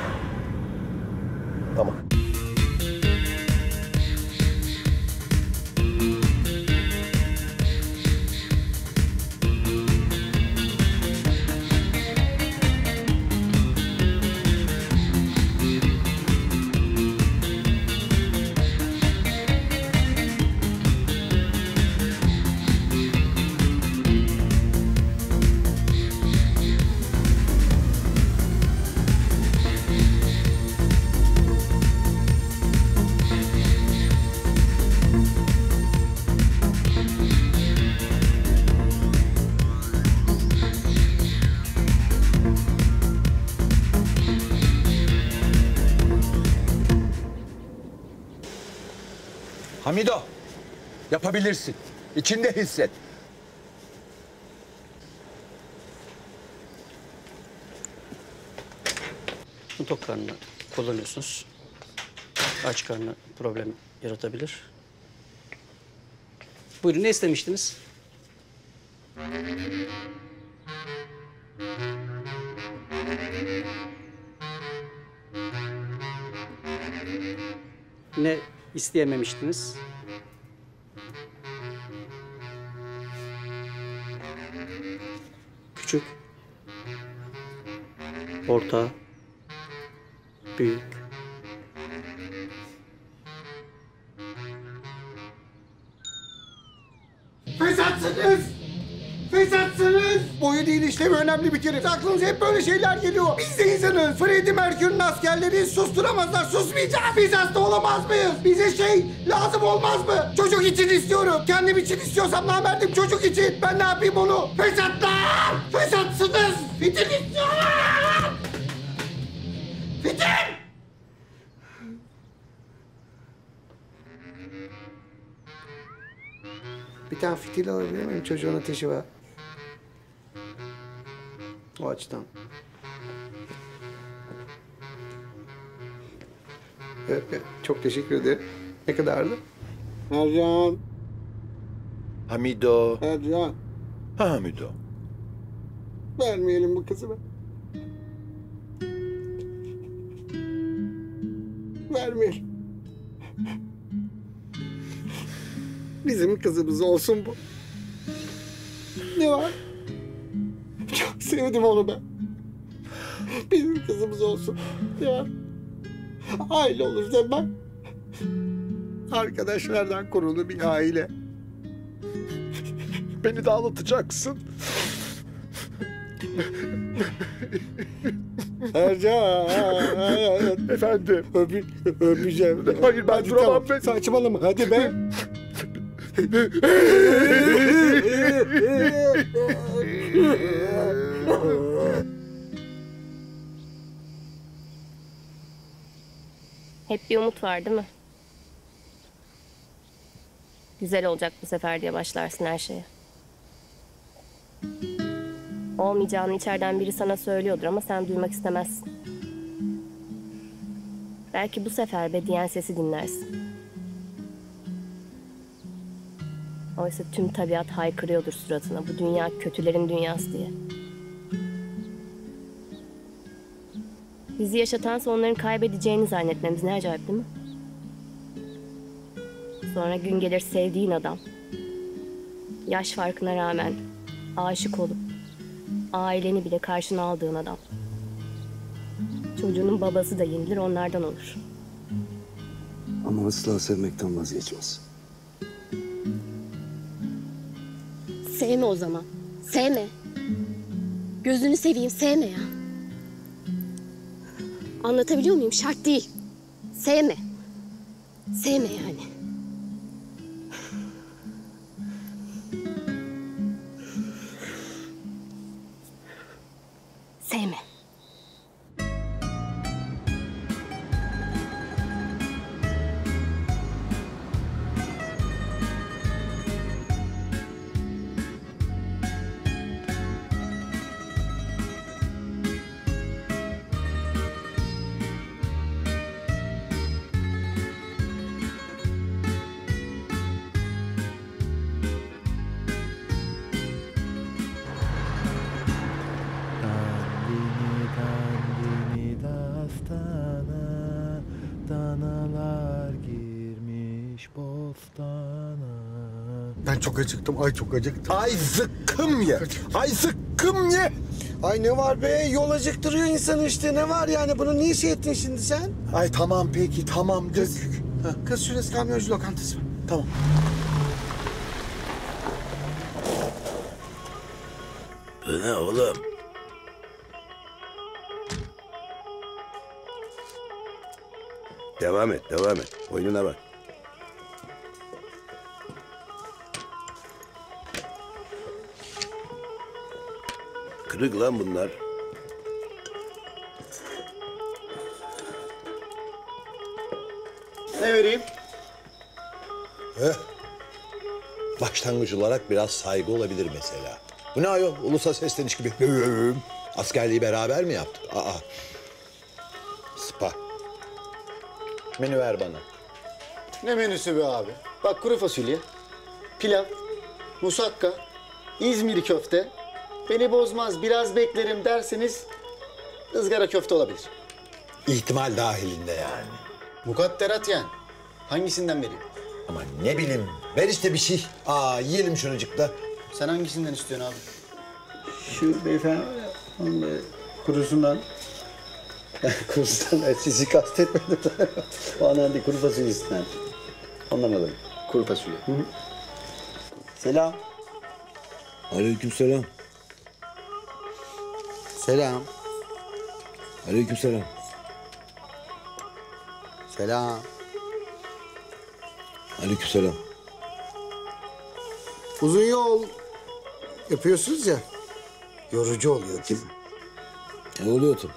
S7: Tamam.
S4: Hamido.
S7: Yapabilirsin. İçinde hisset.
S12: Tok karnına kullanıyorsunuz. Aç karnı problem yaratabilir. Buyurun, ne istemiştiniz? Ne isteyememiştiniz? Küçük, orta, büyük.
S6: Fesatsınız! Fesatsınız! Boyu değil işlevi önemli bir kere. Aklınıza hep böyle şeyler geliyor. Biz de insanız. Freddie Mercury'nin askerleri susturamazlar. Susmayacağız. Biz hasta olamaz mıyız? Bize şey lazım olmaz mı? Çocuk için istiyorum. Kendim için istiyorsam namerdim çocuk için. Ben ne yapayım onu? Fesatlar! Fesatsınız! Fitil istiyorum! Fitil! Bir tane fitil alabilir miyim? Çocuğun ateşi var. O açıdan. Evet, evet. Çok teşekkür ederim. Ne kadardı? Ercan.
S7: Hamido.
S6: Ercan.
S7: Ha Hamido.
S6: Vermeyelim bu kızı be. Vermeyelim. Bizim kızımız olsun bu. Ne var? Çok sevdim onu ben. Bizim kızımız olsun. Ne var? Aile olur ben. Arkadaşlardan kurulu bir aile.
S7: Beni de ağlatacaksın.
S6: Ercan.
S7: Efendim.
S6: Öpü, öpeceğim.
S7: Hayır, ben
S6: Hadi
S7: duramam
S6: tamam.
S7: be.
S6: Saçmalama hadi be.
S3: Hep bir umut var değil mi? Güzel olacak bu sefer diye başlarsın her şeye. Olmayacağını içeriden biri sana söylüyordur ama sen duymak istemezsin. Belki bu sefer be diyen sesi dinlersin. Oysa tüm tabiat haykırıyordur suratına, bu dünya kötülerin dünyası diye. Bizi yaşatansa onların kaybedeceğini zannetmemiz ne acayip değil mi? Sonra gün gelir sevdiğin adam, yaş farkına rağmen aşık olup aileni bile karşına aldığın adam. Çocuğunun babası da yenilir, onlardan olur.
S1: Ama asla sevmekten vazgeçmez.
S3: Sevme o zaman. Sevme. Gözünü seveyim, sevme ya. Anlatabiliyor muyum? Şart değil. Sevme. Sevme yani. Sevme.
S6: Ben çok acıktım. Ay çok acıktım.
S7: Ay zıkkım ye. Ay zıkkım ye.
S1: Ay ne var be? Yol acıktırıyor insanı işte. Ne var yani? Bunu niye şey ettin şimdi sen?
S7: Ay tamam peki tamam dök.
S6: Kız şurası kamyoncu lokantası var.
S7: Tamam.
S4: Bu ne oğlum? Devam et, devam et. Oyununa bak. Kırık lan bunlar.
S6: Ne vereyim?
S7: Heh.
S4: Başlangıç olarak biraz saygı olabilir mesela. Bu ne ayol? Ulusa sesleniş gibi. Askerliği beraber mi yaptık? Aa. Spa. Menü ver bana.
S6: Ne menüsü be abi? Bak kuru fasulye, pilav, musakka, İzmir köfte. Beni bozmaz biraz beklerim derseniz ızgara köfte olabilir.
S4: İhtimal dahilinde yani.
S6: Mukadderat yani. Hangisinden vereyim?
S4: Ama ne bileyim. Ver işte bir şey. Aa yiyelim şunucukta.
S6: Sen hangisinden istiyorsun abi? Şu beyefendi var ya, onun böyle kurusundan. Yani kurusundan, sizi kastetmedim. O anan değil, kuru fasulyesinden. Ondan alırım. Kuru fasulye. Hı hı. Selam.
S1: Aleykümselam.
S6: Selam.
S1: Aleykümselam.
S6: Selam.
S1: Aleykümselam.
S6: Uzun yol yapıyorsunuz ya, yorucu oluyor değil mi?
S1: Ne oluyor tabii.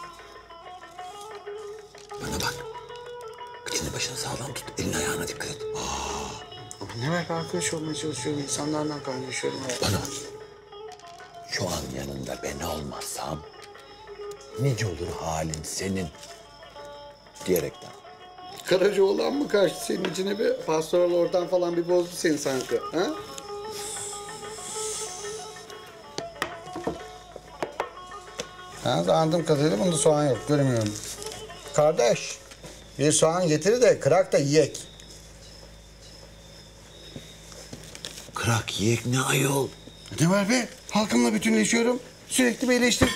S1: Bana bak. Kıçını başını sağlam tut. Elini ayağına dikkat et.
S6: Ama ne var, arkadaş olmaya çalışıyorum, insanlardan kaynaşıyorum.
S4: Bana bak. Şu an yanında ben olmazsam nice olur halin senin diyerekten.
S6: Karacaoğlan mı kaçtı senin içine be? Pastoral oradan falan bir bozdu seni sanki. Ha? Ha, anladığım kadarıyla bunda soğan yok, görmüyorum. Kardeş, bir soğan getir de kırak da yiyek.
S1: Kırak yiyek ne ayol?
S6: Ne var be? Halkımla bütünleşiyorum. Sürekli bir eleştir.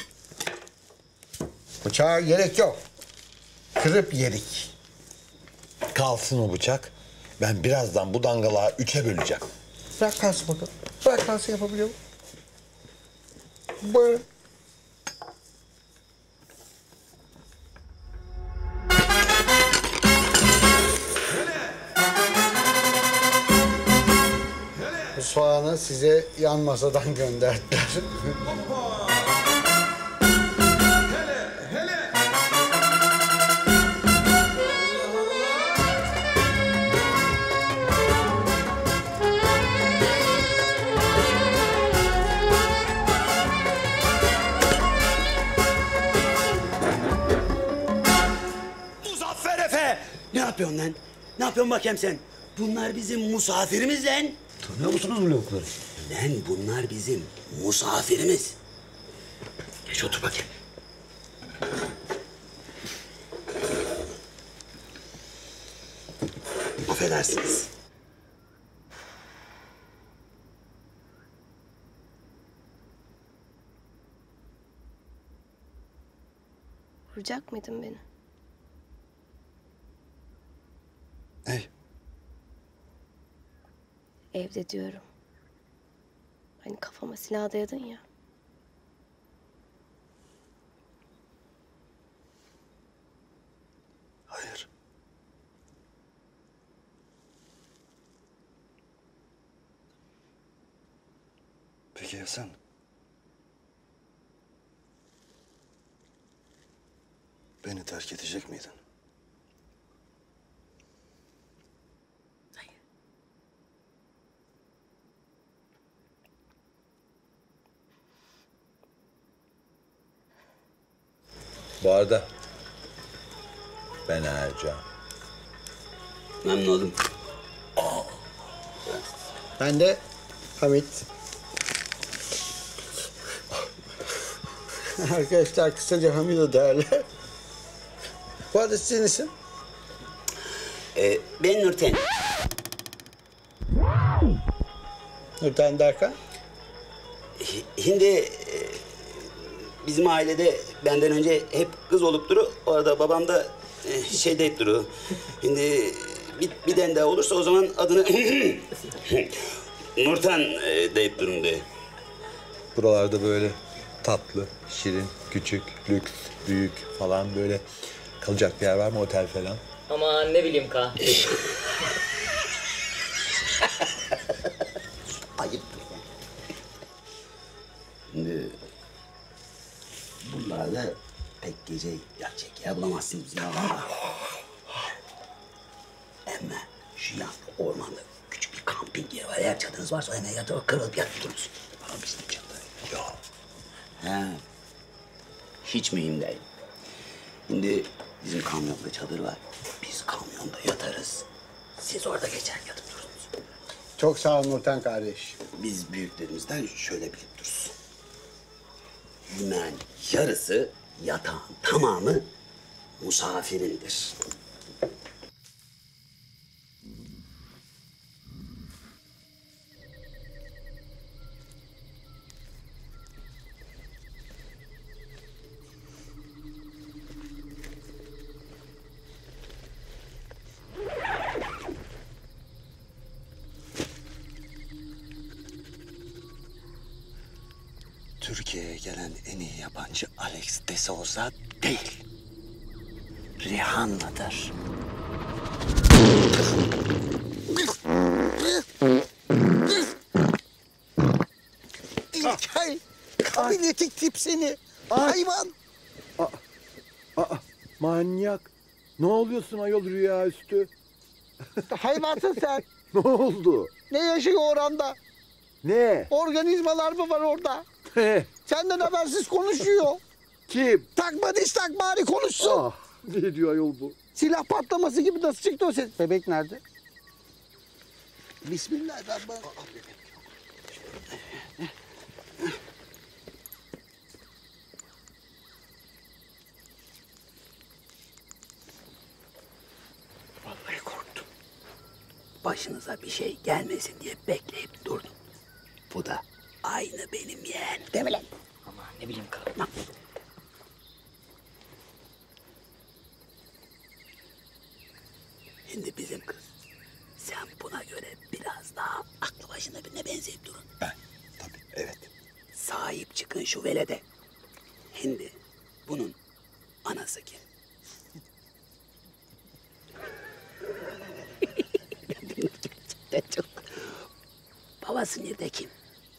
S6: Bıçağa gerek yok. Kırıp yerik.
S4: Kalsın o bıçak. Ben birazdan bu dangalığa üçe böleceğim.
S6: Bırak kalsın bakalım. Bırak kalsın, yapabiliyor mu? Böyle. Bu soğanı size yan masadan gönderdiler.
S13: Muzaffer Efe! Ne yapıyorsun lan? Ne yapıyorsun bakayım sen? Bunlar bizim misafirimiz lan.
S1: Tanıyor musunuz bu lavukları?
S13: Lan bunlar bizim misafirimiz. Geç otur bakayım. Affedersiniz.
S8: Vuracak mıydın beni?
S1: Ne?
S8: Evde diyorum. Hani kafama silah dayadın ya.
S1: Hayır. Peki ya sen? Beni terk edecek miydin?
S4: Bu arada ben Ercan.
S13: Memnun oldum.
S6: Ben de Hamit. Arkadaşlar kısaca Hamido derler. Bu arada sizin isim?
S13: Ee, ben Nurten.
S6: Nurten derken?
S13: Şimdi e, bizim ailede benden önce hep kız olup duru. Orada babam da e, şey deyip duru. Şimdi bir, bir tane daha olursa o zaman adını Nurten e, deyip durun de.
S4: Buralarda böyle tatlı, şirin, küçük, lüks, büyük falan böyle kalacak bir yer var mı, otel falan?
S9: Aman ne bileyim Ka.
S13: Ayıptır ya. Şimdi buralarda pek gece yatacak yer bulamazsınız ya valla. Ama şu yan ormanda küçük bir kamping yeri var. Eğer çadırınız varsa hemen yatıp kırılıp yatıp durursun. Ama bizde çadır yok. He. Hiç mühim değil. Şimdi bizim kamyonda çadır var. Biz kamyonda yatarız. Siz orada geçer yatıp durursunuz.
S6: Çok sağ ol Nurten kardeş.
S13: Biz büyüklerimizden şöyle bilip dururuz. Yemeğin yarısı, yatağın tamamı misafirindir.
S1: Türkiye'ye gelen en iyi yabancı Alex de Souza değil. Rihanna'dır.
S4: İlkay, kabinetik tip seni. Hayvan.
S7: Aa, aa, manyak. Ne oluyorsun ayol rüya üstü?
S4: Hayvansın sen.
S7: Ne oldu?
S4: Ne yaşıyor oranda?
S7: Ne?
S4: Organizmalar mı var orada? Senden habersiz konuşuyor.
S7: Kim?
S4: Takma diş tak bari konuşsun.
S7: Ah, ne diyor ayol bu?
S4: Silah patlaması gibi nasıl çıktı o ses? Bebek nerede? Bismillahirrahmanirrahim.
S13: Vallahi korktum. Başınıza bir şey gelmesin diye bekleyip durdum. Bu da aynı benim yeğen. Değil mi lan?
S11: Ama ne bileyim kral.
S13: Şimdi bizim kız. Sen buna göre biraz daha aklı başında birine benzeyip durun.
S4: Ben, tabii, evet.
S13: Sahip çıkın şu velede. Şimdi bunun anası kim? Çok. Babası nerede kim?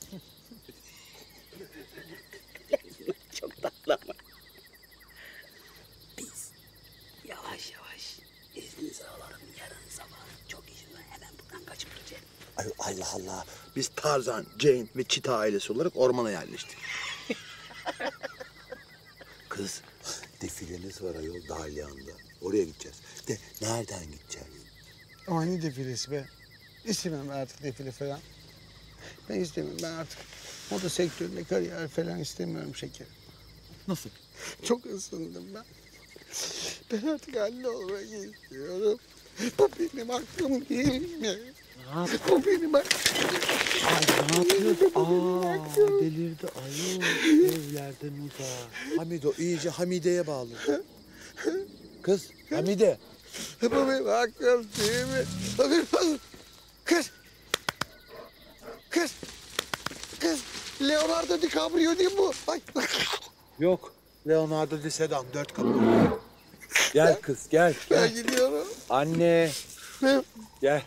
S13: Çok tatlı ama. Biz yavaş yavaş izninizi alalım yarın sabah. Çok işim var hemen buradan kaçıp gideceğim.
S7: Ay, Allah Allah. Biz Tarzan, Jane ve Çita ailesi olarak ormana yerleştik.
S4: Kız, defileniz var ayol Dalyan'da. Oraya gideceğiz. De nereden gideceğiz?
S6: Ama ne defilesi be? İstemem artık defile falan. Ben istemiyorum. Ben artık moda sektöründe kariyer falan istemiyorum şekerim.
S4: Nasıl?
S6: Çok ısındım ben. Ben artık anne olmak istiyorum. Bu benim hakkım değil mi? Bu benim hakkım.
S7: Ay ne yapıyorsun? Aa, delirdi ayol. Evlerden uzak. Hamido iyice Hamide'ye bağlı. Kız, Hamide.
S6: Bu benim hakkım değil mi? Bu benim hakkım. Kız. Kız. Kız. Leonardo DiCaprio değil mi bu? Ay.
S7: Yok. Leonardo di Sedan, dört kapı. Gel kız, gel. gel.
S6: Ben gidiyorum.
S7: Anne. Gel.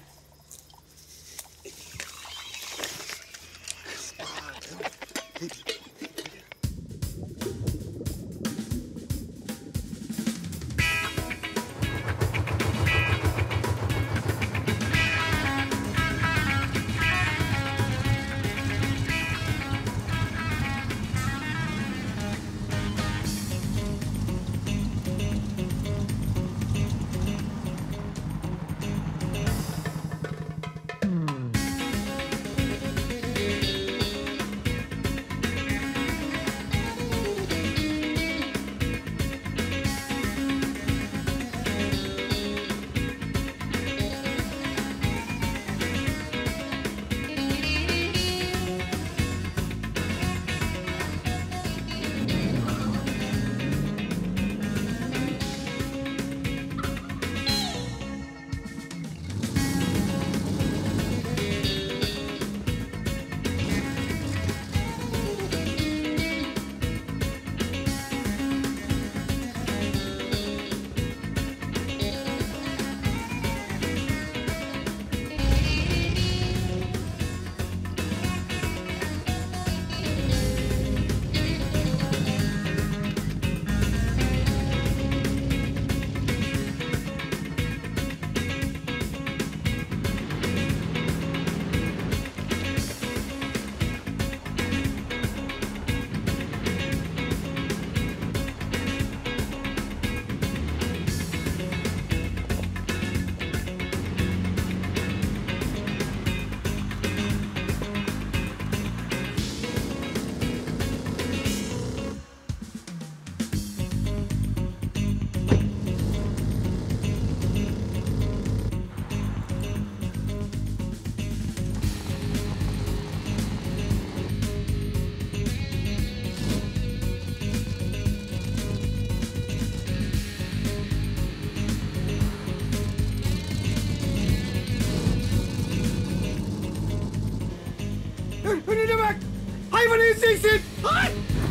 S6: dur önüne bak. Hayvanı izleyeceksin. Ay!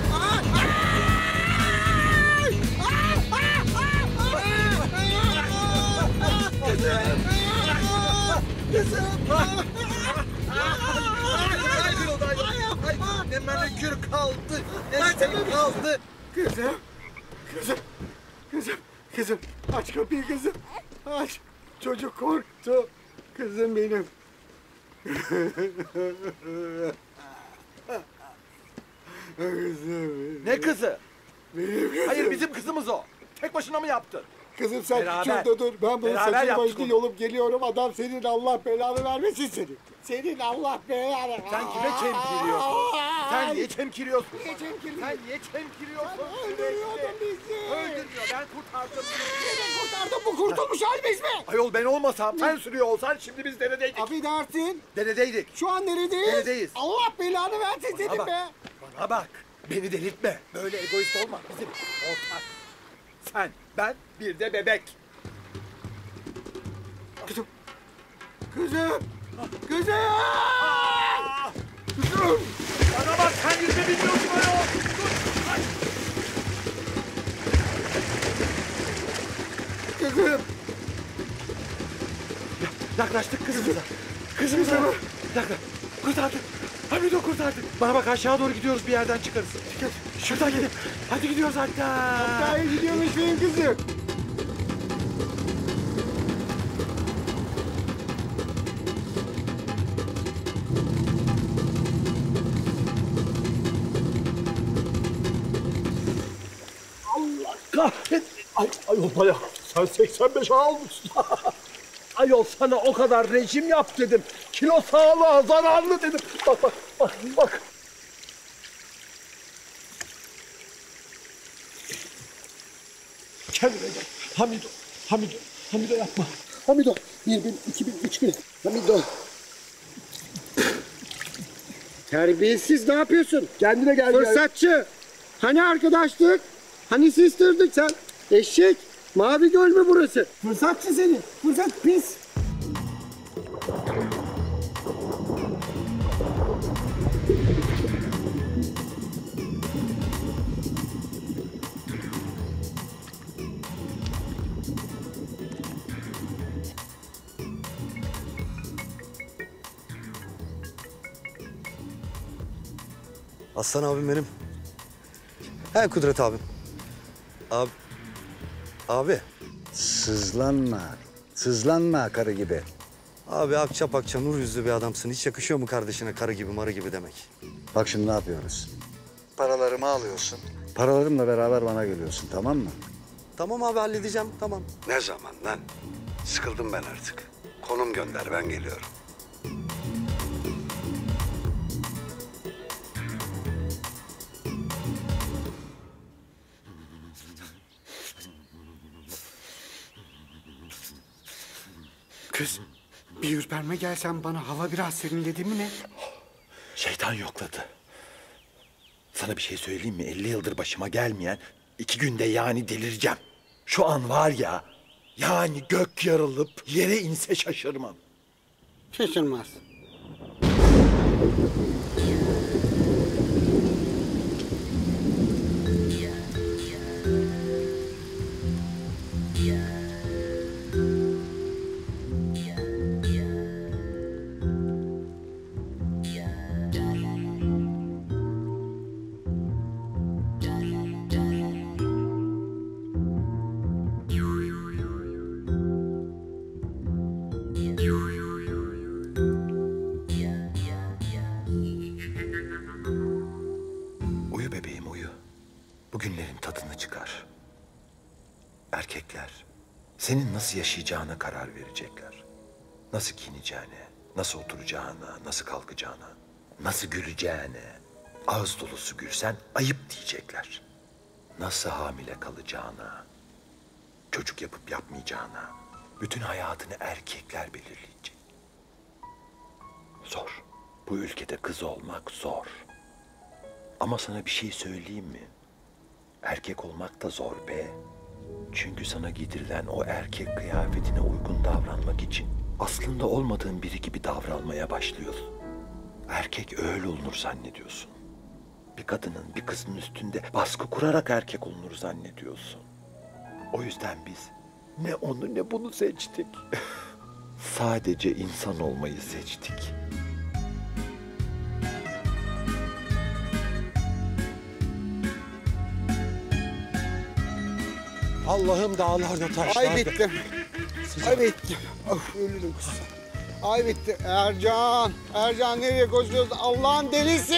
S4: Ne manikür kaldı, ne şey kaldı.
S6: Kızım, kızım, kızım, kızım. Aç kapıyı kızım. Aç. Çocuk korktu. Kızım benim. Kızım.
S4: Ne kızı?
S6: Benim kızım.
S4: Hayır bizim kızımız o. Tek başına mı yaptın?
S6: Kızım sen
S4: Beraber.
S6: şurada dur. Ben bunu
S4: Beraber
S6: saçını
S4: yaptık
S6: başını
S4: onu.
S6: yolup geliyorum. Adam senin Allah belanı vermesin senin. Senin Allah belanı.
S4: Sen kime çemkiriyorsun? Sen niye çemkiriyorsun?
S6: Niye çemkiriyorsun?
S4: Sen niye çemkiriyorsun?
S6: Sen öldürüyordun bizi.
S4: Öldürmüyor. Ben kurtardım.
S6: Neden kurtardın bu kurtulmuş halimiz mi?
S4: Ayol ben olmasam, sen sürüyor olsan şimdi biz deredeydik.
S6: Affedersin.
S4: Deredeydik.
S6: Şu an neredeyiz?
S4: Deredeyiz.
S6: Allah belanı versin
S4: Bana
S6: senin
S4: bak.
S6: be.
S4: Bana bak. Beni delirtme. Böyle egoist olma. Bizim ortak. Sen, ben, bir de bebek.
S6: Kızım. Kızım. Kızım. Kızım.
S4: Bana bak sen yüzme bilmiyorsun ayol. Dur. Ay.
S6: Kızım.
S4: Yaklaştık kızımıza. Kızımıza. Yaklaş. Kurtardık. Hamido kurtardık. Bana bak aşağı doğru gidiyoruz bir yerden çıkarız. Çıkar. Şuradan gidelim. Hadi gidiyoruz hatta.
S6: Hatta gidiyormuş benim kızım.
S7: Kahret. Ay, ayol bayağı. Sen seksen beş almışsın. Ayol sana o kadar rejim yap dedim. Kilo sağlığa zararlı dedim. Bak bak bak bak. Kendine gel. Hamido. Hamido. Hamido yapma. Hamido. Bir bin, iki bin, üç bin. Hamido.
S6: Terbiyesiz ne yapıyorsun?
S7: Kendine gel.
S6: Fırsatçı. Hani arkadaşlık? Hani sister'dık sen? Eşek. Mavi göl mü burası? Fırsatçı seni. Fırsat pis.
S1: Aslan abim benim. He Kudret abim. Abi. Abi.
S2: Sızlanma. Sızlanma karı gibi.
S1: Abi akça pakça nur yüzlü bir adamsın. Hiç yakışıyor mu kardeşine karı gibi marı gibi demek?
S2: Bak şimdi ne yapıyoruz? Paralarımı alıyorsun. Paralarımla beraber bana geliyorsun, tamam mı?
S1: Tamam abi halledeceğim tamam.
S2: Ne zaman lan? Sıkıldım ben artık. Konum gönder, ben geliyorum.
S6: Kız bir ürperme gelsen bana hava biraz serinledi mi ne?
S7: Şeytan yokladı. Sana bir şey söyleyeyim mi? elli yıldır başıma gelmeyen iki günde yani delireceğim. Şu an var ya, yani gök yarılıp yere inse şaşırmam.
S6: Şaşırmaz.
S7: Uyu bebeğim uyu. Bugünlerin tadını çıkar. Erkekler senin nasıl yaşayacağına karar verecekler. Nasıl giyineceğine, nasıl oturacağına, nasıl kalkacağına, nasıl güleceğine. Ağız dolusu gülsen ayıp diyecekler. Nasıl hamile kalacağına, çocuk yapıp yapmayacağına, bütün hayatını erkekler belirleyecek. Zor. Bu ülkede kız olmak zor. Ama sana bir şey söyleyeyim mi? Erkek olmak da zor be. Çünkü sana giydirilen o erkek kıyafetine uygun davranmak için aslında olmadığın biri gibi davranmaya başlıyorsun.
S4: erkek öyle olunur zannediyorsun. Bir kadının bir kızın üstünde baskı kurarak erkek olunur zannediyorsun. O yüzden biz ne onu ne bunu seçtik. Sadece insan olmayı seçtik. Allah'ım dağlarda taşlarda.
S6: Ay bittim. Ay bittim. Of ölürüm kız. Ay bitti. Ercan. Ercan nereye koşuyorsun? Allah'ın delisi.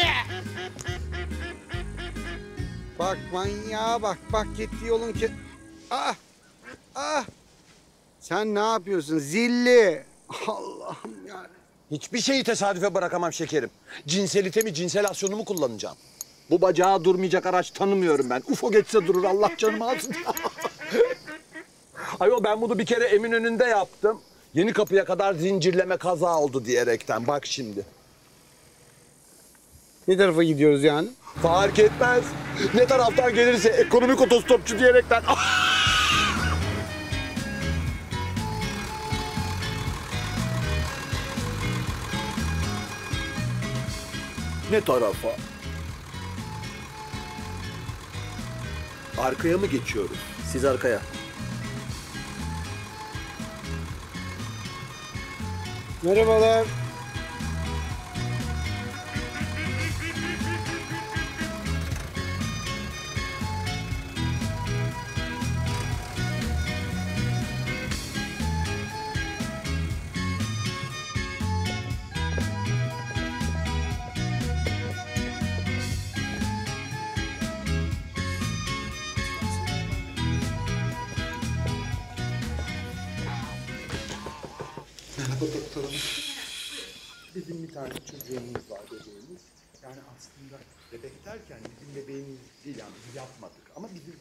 S6: Bak manyağa bak. Bak gitti yolun ki. Ah. Ah. Sen ne yapıyorsun? Zilli. Allah'ım ya.
S4: Hiçbir şeyi tesadüfe bırakamam şekerim. Cinselitemi, cinselasyonu kullanacağım. Bu bacağı durmayacak araç tanımıyorum ben. U F O geçse durur, Allah canımı alsın. Ayol ben bunu bir kere Eminönü'nde yaptım. Yeni Kapı'ya kadar zincirleme kaza oldu diyerekten. Bak şimdi.
S6: Ne tarafa gidiyoruz yani?
S4: Fark etmez. Ne taraftan gelirse ekonomik otostopçu diyerekten. Ne tarafa? Arkaya mı geçiyoruz?
S1: Siz arkaya.
S6: Merhabalar.
S4: Merhaba doktorum. Bizim bir tane çocuğumuz var, bebeğimiz. Yani aslında bebek derken bizim bebeğimiz değil yani biz yapmadık ama bizim...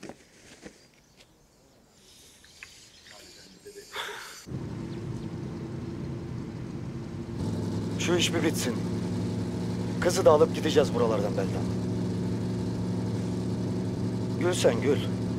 S1: Şu iş bir bitsin. Kızı da alıp gideceğiz buralardan Belda. Gül sen gül.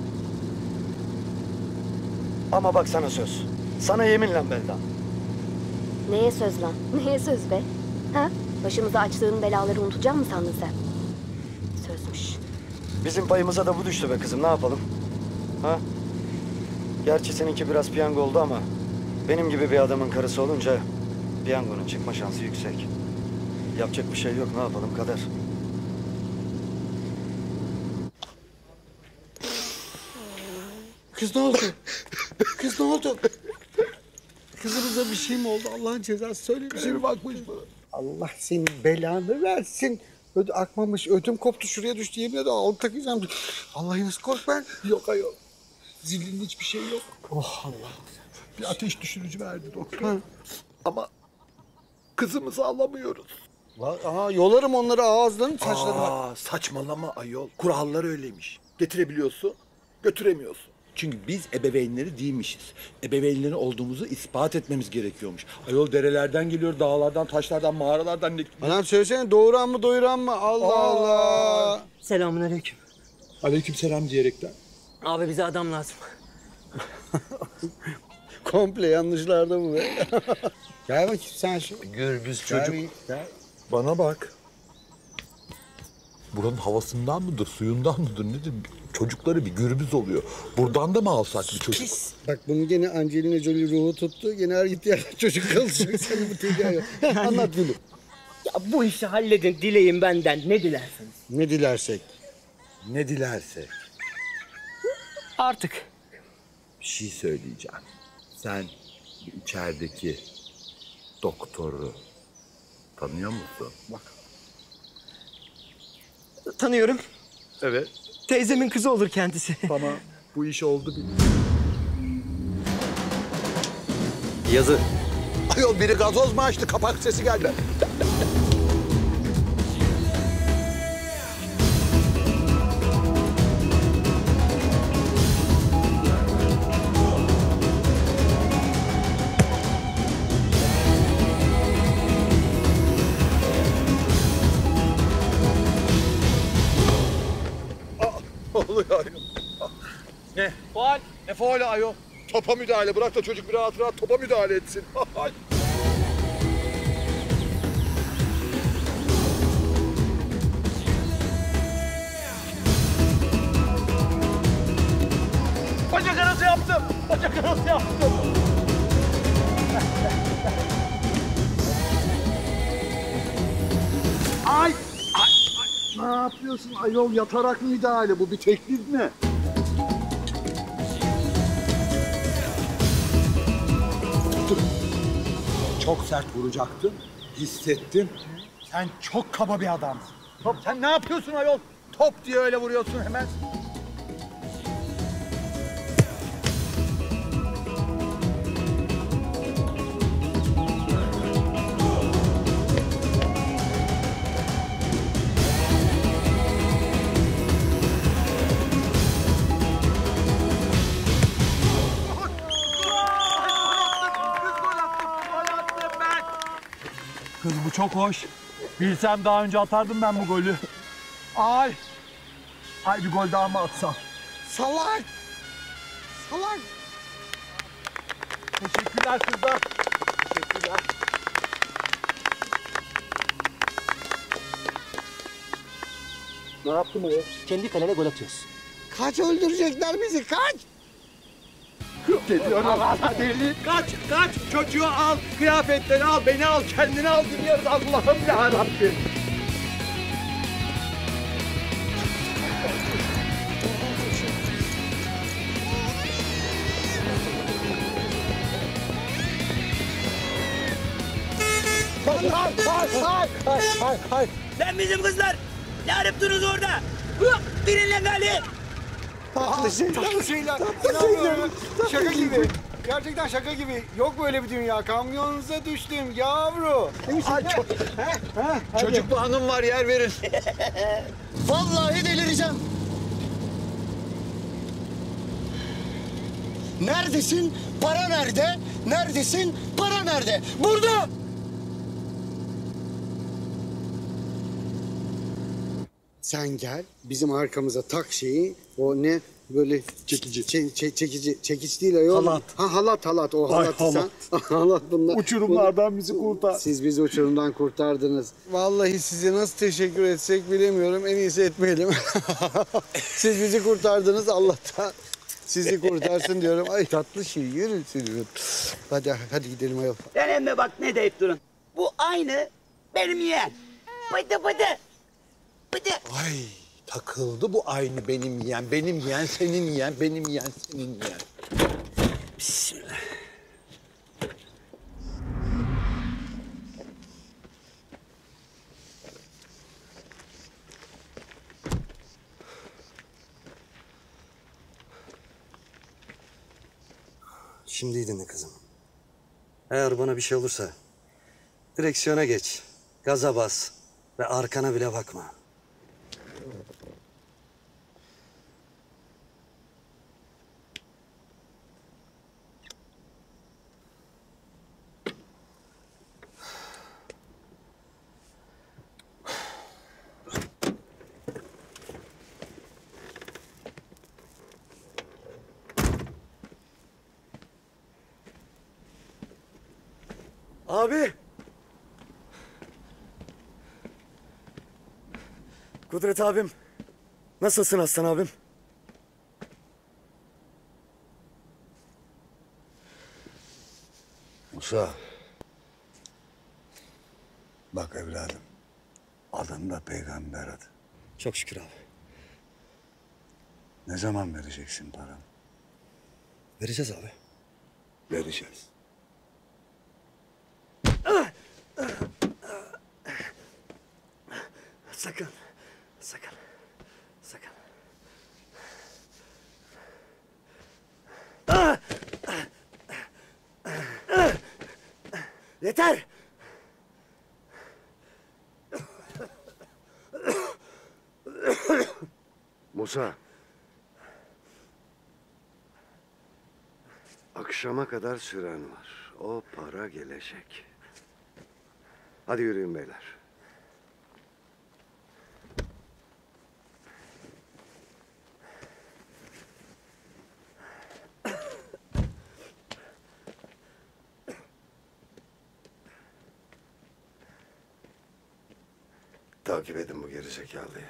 S1: Ama bak sana söz. Sana yeminle Belda.
S8: Neye söz lan? Neye söz be? Ha? Başımıza açtığın belaları unutacak mı sandın sen? Sözmüş.
S1: Bizim payımıza da bu düştü be kızım. Ne yapalım? Ha? Gerçi seninki biraz piyango oldu ama benim gibi bir adamın karısı olunca piyangonun çıkma şansı yüksek. Yapacak bir şey yok. Ne yapalım? Kader.
S6: Kız ne oldu? Kız ne oldu? Kızımıza bir şey mi oldu? Allah'ın cezası söyle bir şey mi bakmış bana? Allah senin belanı versin. Ödü akmamış, ödüm koptu şuraya düştü. Yemin ederim alıp takacağım. Allah'ı nasıl kork ben?
S4: Yok ayol. Zilinin hiçbir şey yok.
S6: Oh Allah.
S4: Bir ateş düşürücü verdi doktor. Ama kızımızı alamıyoruz.
S6: Aa, yolarım onları ağızlarını saçlarını.
S4: Aa, saçmalama ayol. Kurallar öyleymiş. Getirebiliyorsun, götüremiyorsun. Çünkü biz ebeveynleri değilmişiz. Ebeveynleri olduğumuzu ispat etmemiz gerekiyormuş. Ayol derelerden geliyor, dağlardan, taşlardan, mağaralardan.
S6: Anam söylesene doğuran mı doyuran mı? Allah
S4: Aa.
S6: Allah.
S14: Selamünaleyküm.
S4: Aleykümselam diyerekten.
S14: Abi bize adam lazım.
S6: Komple yanlışlarda mı be? Gel bakayım sen şu.
S4: Gürbüz çocuk.
S6: Gel.
S4: Bana bak. Buranın havasından mıdır, suyundan mıdır nedir? Çocukları bir gürbüz oluyor. Buradan da mı alsak bir çocuk?
S6: Pis. Bak bunu gene Angelina Jolie ruhu tuttu. Gene her gittiği yerde çocuk kalacak. Senin bu tezgahı. Anlat Gülüm.
S14: Ya bu işi halledin, dileyin benden. Ne dilerseniz.
S6: Ne dilersek?
S4: Ne dilersek.
S14: Artık.
S4: Bir şey söyleyeceğim. Sen içerideki doktoru tanıyor musun?
S6: Bak.
S14: Tanıyorum.
S4: Evet.
S14: Teyzemin kızı olur kendisi.
S4: Tamam. Bu iş oldu bir.
S1: Yazı.
S4: Ayol biri gazoz mu açtı? Kapak sesi geldi. Oluyor ayol. Ne? Faal. Ne faali ayol? Topa müdahale. Bırak da çocuk bir rahat rahat topa müdahale etsin. yapıyorsun ayol? Yatarak müdahale, bu bir teklif mi? Dur. Çok sert vuracaktın. Hissettim. Sen çok kaba bir adamsın. Top, sen ne yapıyorsun ayol? Top diye öyle vuruyorsun hemen.
S15: Kız bu çok hoş. Bilsem daha önce atardım ben bu golü. Ay. Ay bir gol daha mı atsam?
S4: Salak! Salak!
S15: Teşekkürler kızlar. Teşekkürler.
S4: Ne yaptın o?
S14: Kendi kalene gol atıyoruz.
S4: Kaç öldürecekler bizi, kaç! Geliyorum.
S15: Deli. Kaç, kaç. Çocuğu al, kıyafetleri al, beni al, kendini al. Gidiyoruz Allah'ım yarabbim.
S4: Hayır, hayır, hayır, hayır, hayır, hayır.
S13: Lan bizim kızlar! Ne arayıp durunuz orada? Hı, Birinle gali!
S6: Tatlı şeyler. Tatlı şeyler. İnanmıyorum. Şaka gibi. Gerçekten şaka gibi. Yok böyle bir dünya. Kamyonunuza düştüm yavru.
S4: Ay, çok... Çocuklu hanım var, yer verin.
S6: Vallahi delireceğim.
S4: Neredesin? Para nerede? Neredesin? Para nerede? Burada!
S6: Sen gel bizim arkamıza tak şeyi. O ne? Böyle çekici. Çe- çe- çekici. Çekiç değil ayol.
S15: Halat.
S6: Ha halat halat. O
S15: Ay,
S6: halatı
S15: halat.
S6: sen. halat bunlar.
S15: Uçurumlardan bizi kurtar.
S6: Siz bizi uçurumdan kurtardınız. Vallahi size nasıl teşekkür etsek bilemiyorum. En iyisi etmeyelim. Siz bizi kurtardınız. Allah da sizi kurtarsın diyorum. Ay tatlı şey yürüsün. Hadi hadi gidelim ayol.
S13: Lan emme bak ne deyip durun. Bu aynı benim yeğen. Bıdı bıdı. Bıdı.
S4: Ay takıldı bu aynı benim yiyen, benim yiyen, senin yiyen, benim yiyen, senin yiyen.
S13: Bismillah.
S1: Şimdi iyi dinle kızım. Eğer bana bir şey olursa direksiyona geç, gaza bas ve arkana bile bakma.
S16: Abi. Kudret abim. Nasılsın Aslan abim?
S2: Musa. Bak evladım. Adında peygamber adı.
S16: Çok şükür abi.
S2: Ne zaman vereceksin paranı?
S16: Vereceğiz abi.
S2: Vereceğiz.
S16: Sakın. Sakın. Sakın. Yeter.
S2: Musa. Akşama kadar süren var. O para gelecek. Hadi yürüyün beyler. Takip edin bu gerizekalıyı.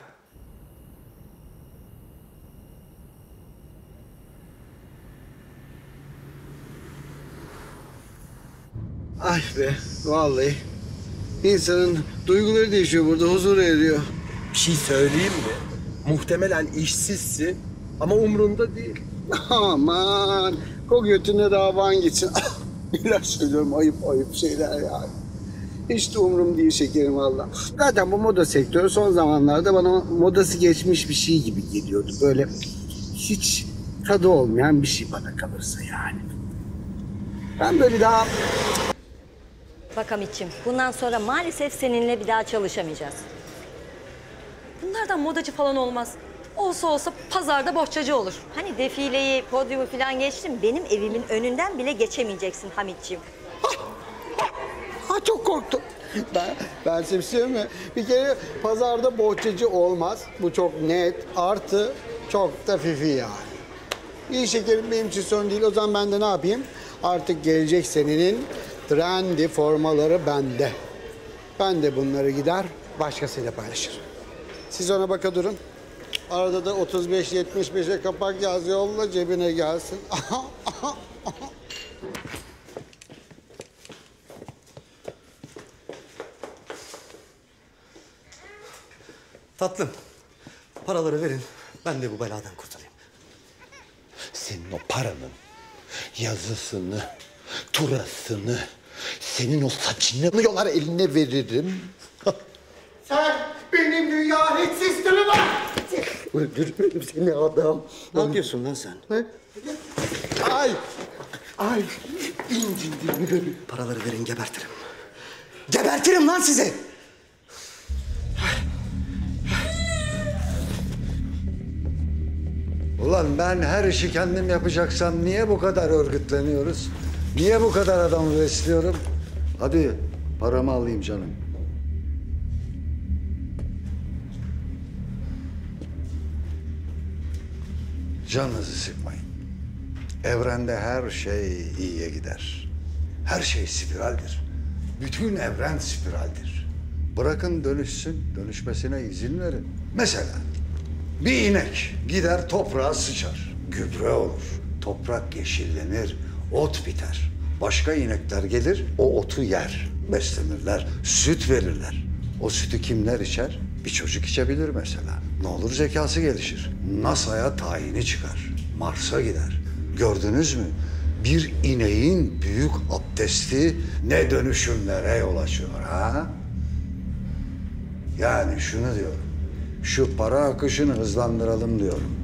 S6: Ay be vallahi. İnsanın duyguları değişiyor burada, huzur eriyor.
S7: Bir şey söyleyeyim mi? Muhtemelen işsizsin ama umrunda değil.
S6: Aman, o götüne davan gitsin. Neler söylüyorum, ayıp ayıp şeyler yani. Hiç de umurum değil şekerim valla. Zaten bu moda sektörü son zamanlarda bana modası geçmiş bir şey gibi geliyordu. Böyle hiç tadı olmayan bir şey bana kalırsa yani. Ben böyle daha...
S10: Bak Hamit'ciğim, bundan sonra maalesef seninle bir daha çalışamayacağız.
S17: Bunlardan modacı falan olmaz. Olsa olsa pazarda bohçacı olur.
S10: Hani defileyi, podyumu falan geçtim, benim evimin önünden bile geçemeyeceksin Hamit'ciğim.
S6: Ha çok korktum. Ben, ben size bir şey söyleyeyim mi? Bir kere pazarda bohçacı olmaz. Bu çok net. Artı çok da fifi yani. İyi şekerim, benim için sorun değil. O zaman ben de ne yapayım? Artık gelecek senenin trendy formaları bende. Ben de bunları gider başkasıyla paylaşırım. Siz ona baka durun. Arada da otuz beş yetmiş beşe kapak yaz, yolla cebine gelsin.
S1: Tatlım, paraları verin. Ben de bu beladan kurtulayım.
S7: Senin o paranın yazısını, turasını, senin o saçını yolar eline veririm.
S6: Sen benim dünya hiç sistemim var.
S1: Öldürürüm seni adam. Ne yapıyorsun lan sen?
S6: Ne? Ay! Ay! İncindim beni.
S1: Paraları verin, gebertirim. Gebertirim lan sizi!
S2: Ulan ben her işi kendim yapacaksam niye bu kadar örgütleniyoruz? Niye bu kadar adamı besliyorum? Hadi paramı alayım canım. Canınızı sıkmayın. Evrende her şey iyiye gider. Her şey spiraldir. Bütün evren spiraldir. Bırakın dönüşsün, dönüşmesine izin verin. Mesela bir inek gider toprağa sıçar, gübre olur. Toprak yeşillenir, ot biter. Başka inekler gelir, o otu yer, beslenirler, süt verirler. O sütü kimler içer? Bir çocuk içebilir mesela. Ne olur zekası gelişir. NASA'ya tayini çıkar. Mars'a gider. Gördünüz mü? Bir ineğin büyük abdesti ne dönüşümlere yol açıyor ha? Yani şunu diyorum. Şu para akışını hızlandıralım diyorum.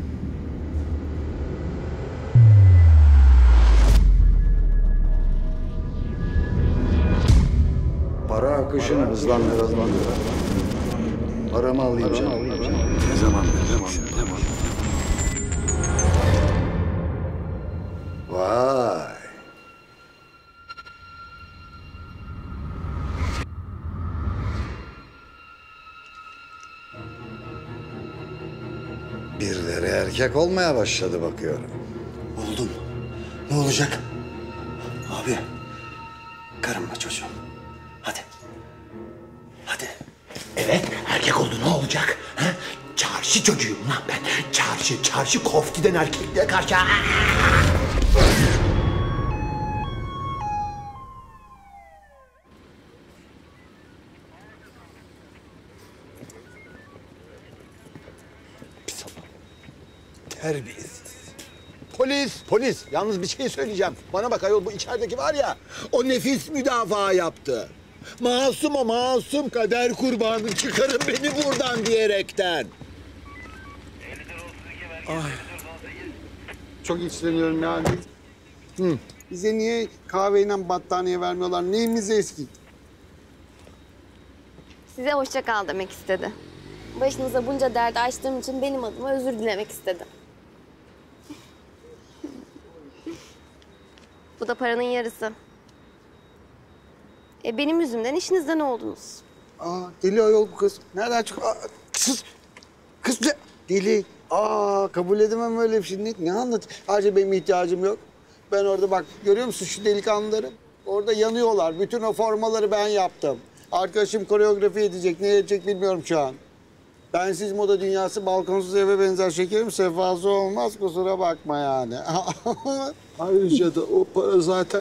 S2: Para akışını hızlandıralım diyorum. Paramı alayım canım. Ne zaman vereceksin? Vay. Birileri erkek olmaya başladı bakıyorum.
S1: Oldum. Ne olacak? Abi, karımla çocuğum. Hadi. Hadi.
S7: Evet, erkek oldu ne olacak? Ha? Çarşı çocuğuyum lan ben. Çarşı, çarşı koftiden erkekliğe karşı. Pis adam. Terbiyesiz. Polis, polis. Yalnız bir şey söyleyeceğim. Bana bak ayol, bu içerideki var ya, o nefis müdafaa yaptı. Masum o masum, kader kurbanı, çıkarın beni buradan diyerekten.
S6: Ay. Çok içleniyorum yani. Hı. Bize niye kahveyle battaniye vermiyorlar? Neyimiz eski?
S8: Size hoşça kal demek istedi. Başınıza bunca derdi açtığım için benim adıma özür dilemek istedi. Bu da paranın yarısı. E benim yüzümden işinizden oldunuz.
S6: Aa, deli ayol bu kız. Nereden çık? Aa, kız, kız ne? Deli. Aa, kabul edemem öyle bir şey. Ne, ne anlat? Ayrıca benim ihtiyacım yok. Ben orada bak, görüyor musun şu delikanlıları? Orada yanıyorlar. Bütün o formaları ben yaptım. Arkadaşım koreografi edecek. Ne edecek bilmiyorum şu an. Bensiz moda dünyası balkonsuz eve benzer şekerim. Sefası olmaz, kusura bakma yani.
S7: Ayrıca da o para zaten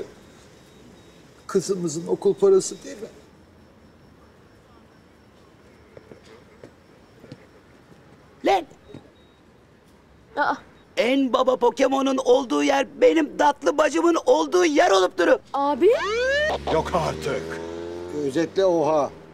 S7: kızımızın okul parası değil mi?
S13: en baba Pokemon'un olduğu yer benim tatlı bacımın olduğu yer olup duru.
S17: Abi?
S7: Yok artık.
S2: Özetle oha.